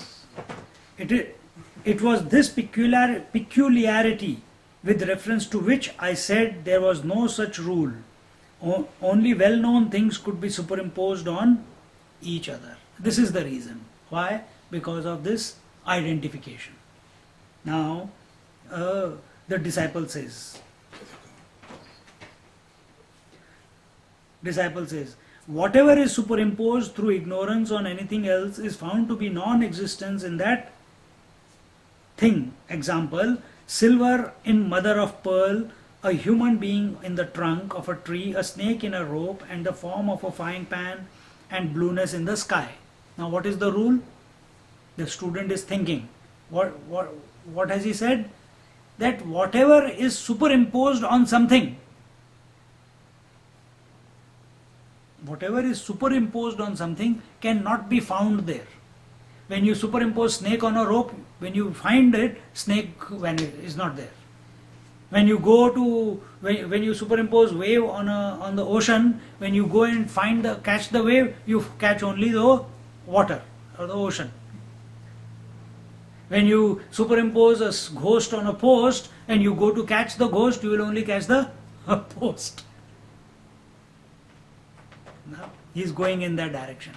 It was this peculiarity with reference to which I said there was no such rule. Only well-known things could be superimposed on each other. This is the reason. Why? Because of this identification. Now, the disciple says, whatever is superimposed through ignorance on anything else is found to be non-existence in that thing. Example, silver in mother of pearl, a human being in the trunk of a tree, a snake in a rope, and the form of a frying pan, and blueness in the sky. Now what is the rule? The student is thinking. What has he said? That whatever is superimposed on something, cannot be found there. When you superimpose snake on a rope, when you find it, snake is not there. When you go to when you superimpose wave on the ocean, when you go and catch the wave, you catch only the water or the ocean. When you superimpose a ghost on a post and you go to catch the ghost, you will only catch the post. Now, he is going in that direction.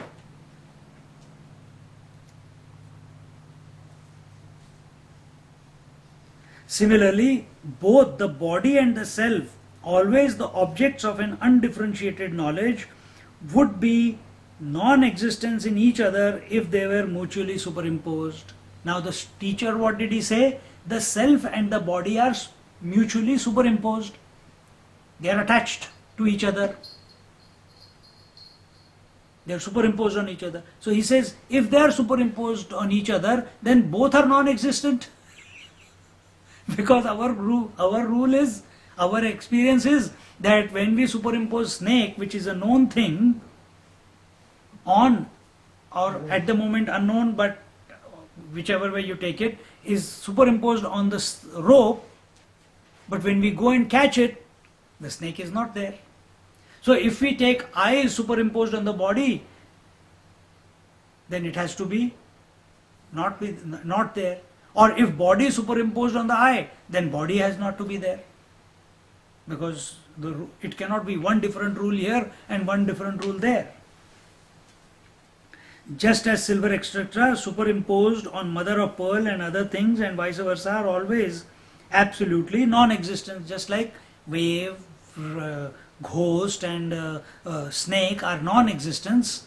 Similarly, both the body and the self, always the objects of an undifferentiated knowledge, would be non-existence in each other if they were mutually superimposed. Now the teacher, what did he say? The self and the body are mutually superimposed. They are attached to each other. They are superimposed on each other. So he says, if they are superimposed on each other, then both are non-existent. Because our rule is, our experience is that when we superimpose snake, which is a known thing, on, or at the moment unknown, but whichever way you take it, is superimposed on the rope, but when we go and catch it, the snake is not there. So if we take eye superimposed on the body, then it has to be not there. Or if body superimposed on the eye, then body has not to be there. Because it cannot be one different rule here and one different rule there. Just as silver, etc., superimposed on mother of pearl and other things and vice versa are always absolutely non-existent, just like wave, ghost and snake are non-existent.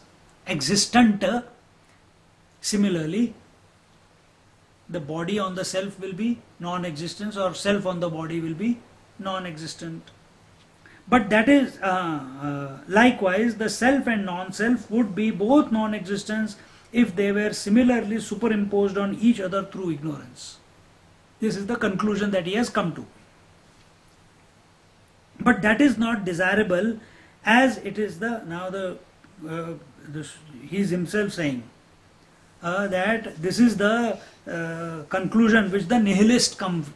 Similarly, the body on the self will be non-existence, or self on the body will be non-existent. But that is likewise the self and non-self would be both non-existence if they were similarly superimposed on each other through ignorance. This is the conclusion that he has come to. But that is not desirable, as it is he is himself saying that this is the conclusion which the nihilist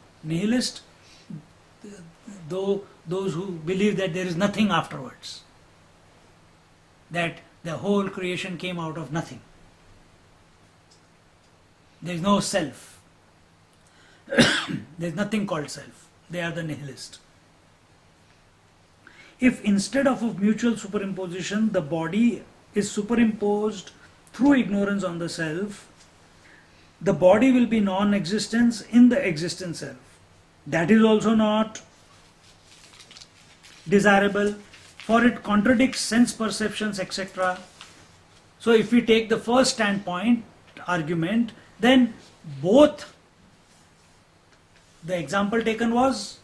those who believe that there is nothing afterwards, that the whole creation came out of nothing, there is no self, there is nothing called self. They are the nihilist. If instead of a mutual superimposition the body is superimposed through ignorance on the self, the body will be non-existence in the existent self. That is also not desirable, for it contradicts sense perceptions, etc. So if we take the first standpoint argument, then both, the example taken was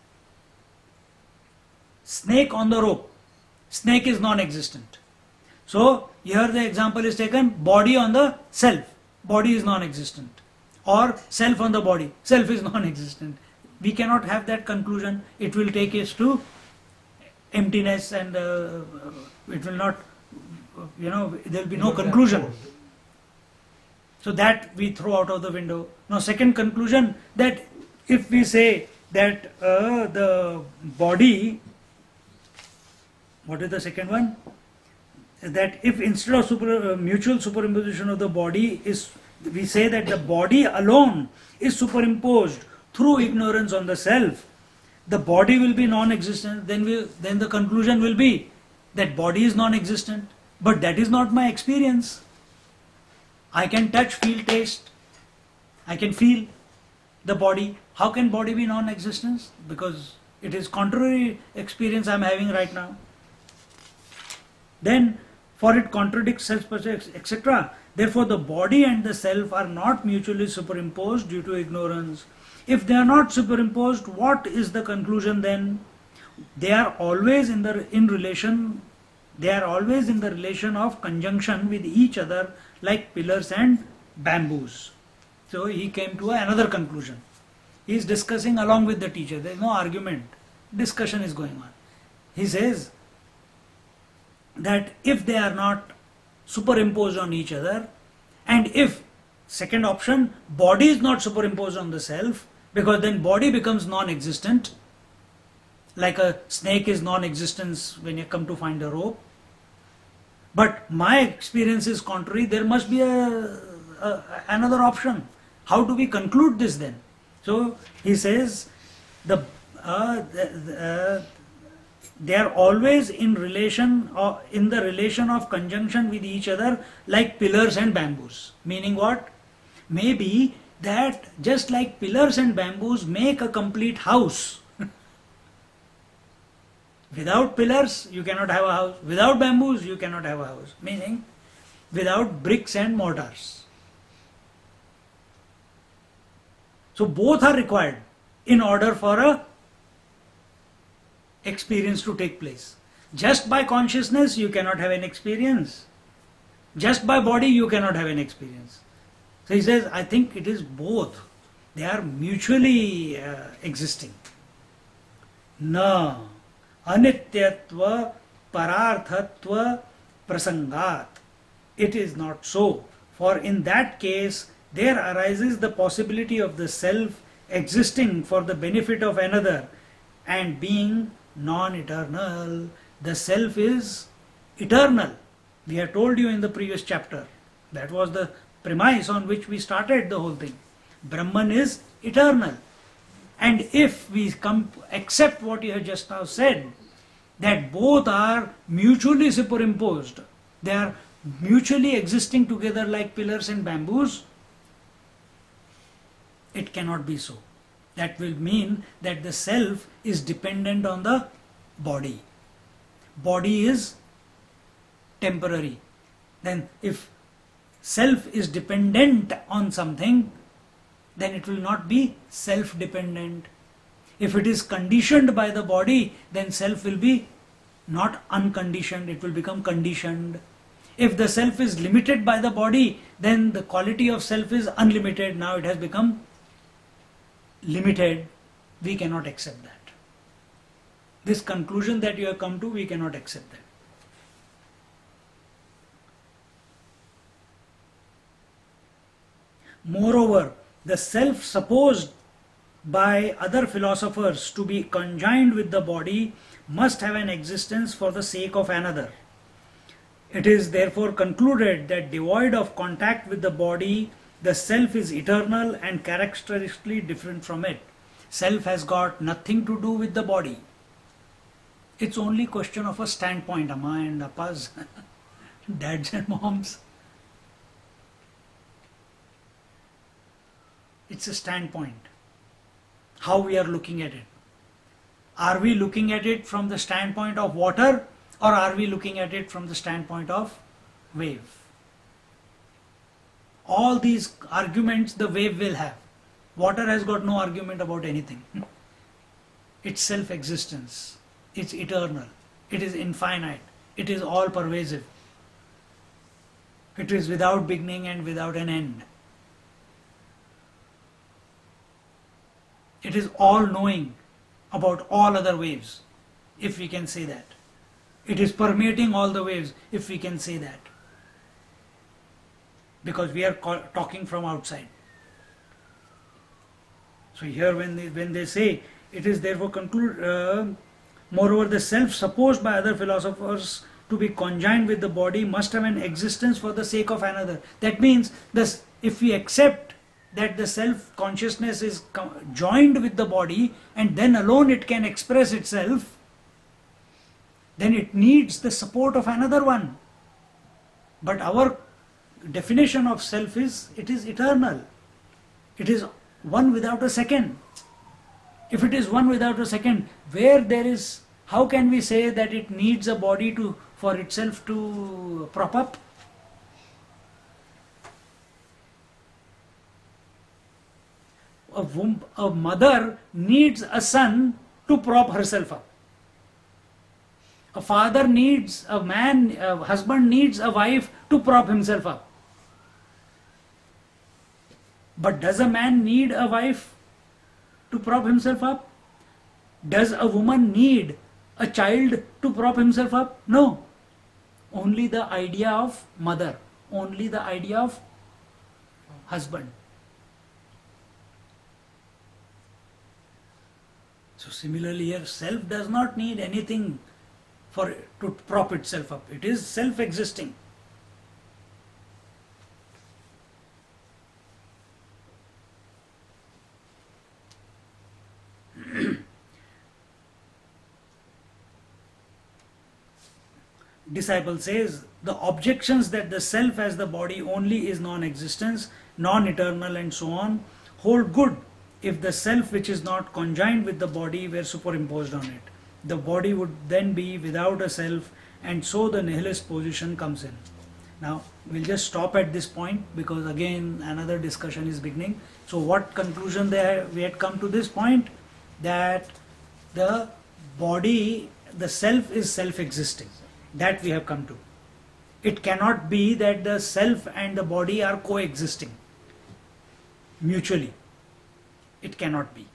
snake on the rope. Snake is non-existent. So here the example is taken, body on the self. Body is non-existent. Or self on the body. Self is non-existent. We cannot have that conclusion. It will take us to emptiness, and it will not, there will be no conclusion. So that we throw out of the window. Now second conclusion, that if we say that the body What is the second one? That if instead of mutual superimposition of the body is, we say that the body alone is superimposed through ignorance on the self, the body will be non-existent, then the conclusion will be that body is non-existent. But that is not my experience. I can touch, feel, taste. I can feel the body. How can body be non-existence? Because it is contrary experience I am having right now. Then, for it contradicts self-perception, etc. Therefore, the body and the self are not mutually superimposed due to ignorance. If they are not superimposed, what is the conclusion then? They are always in the relation of conjunction with each other like pillars and bamboos. So he came to another conclusion. He is discussing along with the teacher. There is no argument. Discussion is going on. He says that if they are not superimposed on each other, and if, second option, body is not superimposed on the self, because then body becomes non-existent, like a snake is non-existence when you come to find a rope. But my experience is contrary, there must be another option. How do we conclude this then? So he says they are always in the relation of conjunction with each other like pillars and bamboos. Meaning what? Maybe that just like pillars and bamboos make a complete house. Without pillars, you cannot have a house. Without bamboos, you cannot have a house. Meaning, without bricks and mortars. So both are required in order for a experience to take place. Just by consciousness, you cannot have an experience. Just by body, you cannot have an experience. So he says, I think it is both. They are mutually existing. No. Anityatva pararthatva prasangat. It is not so. For in that case, there arises the possibility of the self existing for the benefit of another and being non-eternal. The self is eternal. We have told you in the previous chapter. That was the premise on which we started the whole thing. Brahman is eternal. And if we accept what you have just now said, that both are mutually superimposed, they are mutually existing together like pillars and bamboos, it cannot be so. That will mean that the self is dependent on the body. Body is temporary. Then if self is dependent on something, then it will not be self-dependent. If it is conditioned by the body, then self will be not unconditioned, it will become conditioned. If the self is limited by the body, then the quality of self is unlimited. Now it has become limited. We cannot accept that. This conclusion that you have come to, we cannot accept that. Moreover, the self supposed by other philosophers to be conjoined with the body must have an existence for the sake of another. It is therefore concluded that devoid of contact with the body, the self is eternal and characteristically different from it. Self has got nothing to do with the body. It's only question of a standpoint, Amma and Appas, dads and moms. It's a standpoint. How we are looking at it. Are we looking at it from the standpoint of water, or are we looking at it from the standpoint of wave? All these arguments the wave will have. Water has got no argument about anything. It's self-existence. It's eternal. It is infinite. It is all pervasive. It is without beginning and without an end. It is all knowing about all other waves, if we can say that. It is permeating all the waves, if we can say that. Because we are talking from outside. So here when they say, it is therefore Moreover, the self supposed by other philosophers to be conjoined with the body must have an existence for the sake of another. That means, this, if we accept that the self consciousness is joined with the body and then alone it can express itself, then it needs the support of another one. But our definition of self is, it is eternal. It is one without a second. If it is one without a second, where there is, how can we say that it needs a body for itself to prop up? A mother needs a son to prop herself up. A father needs a man, a husband needs a wife to prop himself up. But does a man need a wife to prop himself up? Does a woman need a child to prop himself up? No. Only the idea of mother, only the idea of husband. So similarly here, self does not need anything to prop itself up. It is self-existing. Disciple says, the objections that the self as the body only is non-existence, non-eternal and so on, hold good if the self which is not conjoined with the body were superimposed on it. The body would then be without a self, and so the nihilist position comes in. Now we'll just stop at this point because again another discussion is beginning. So what conclusion we had come to this point? That the body, the self is self-existing. That we have come to. It cannot be that the self and the body are coexisting mutually. It cannot be.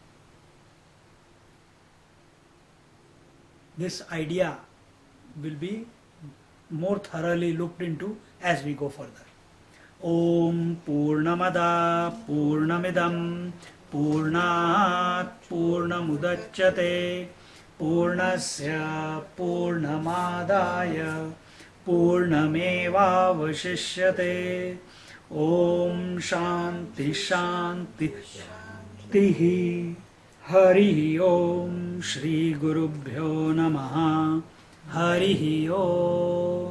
This idea will be more thoroughly looked into as we go further. Om Purnamada Purnamidam Purnat Purnamudachyate Purnasya Purnamadaya Purnamevavashishyate. Om Shanti Shanti Tihi. Hari Om Shri Gurubhyo Namaha. Hari Om.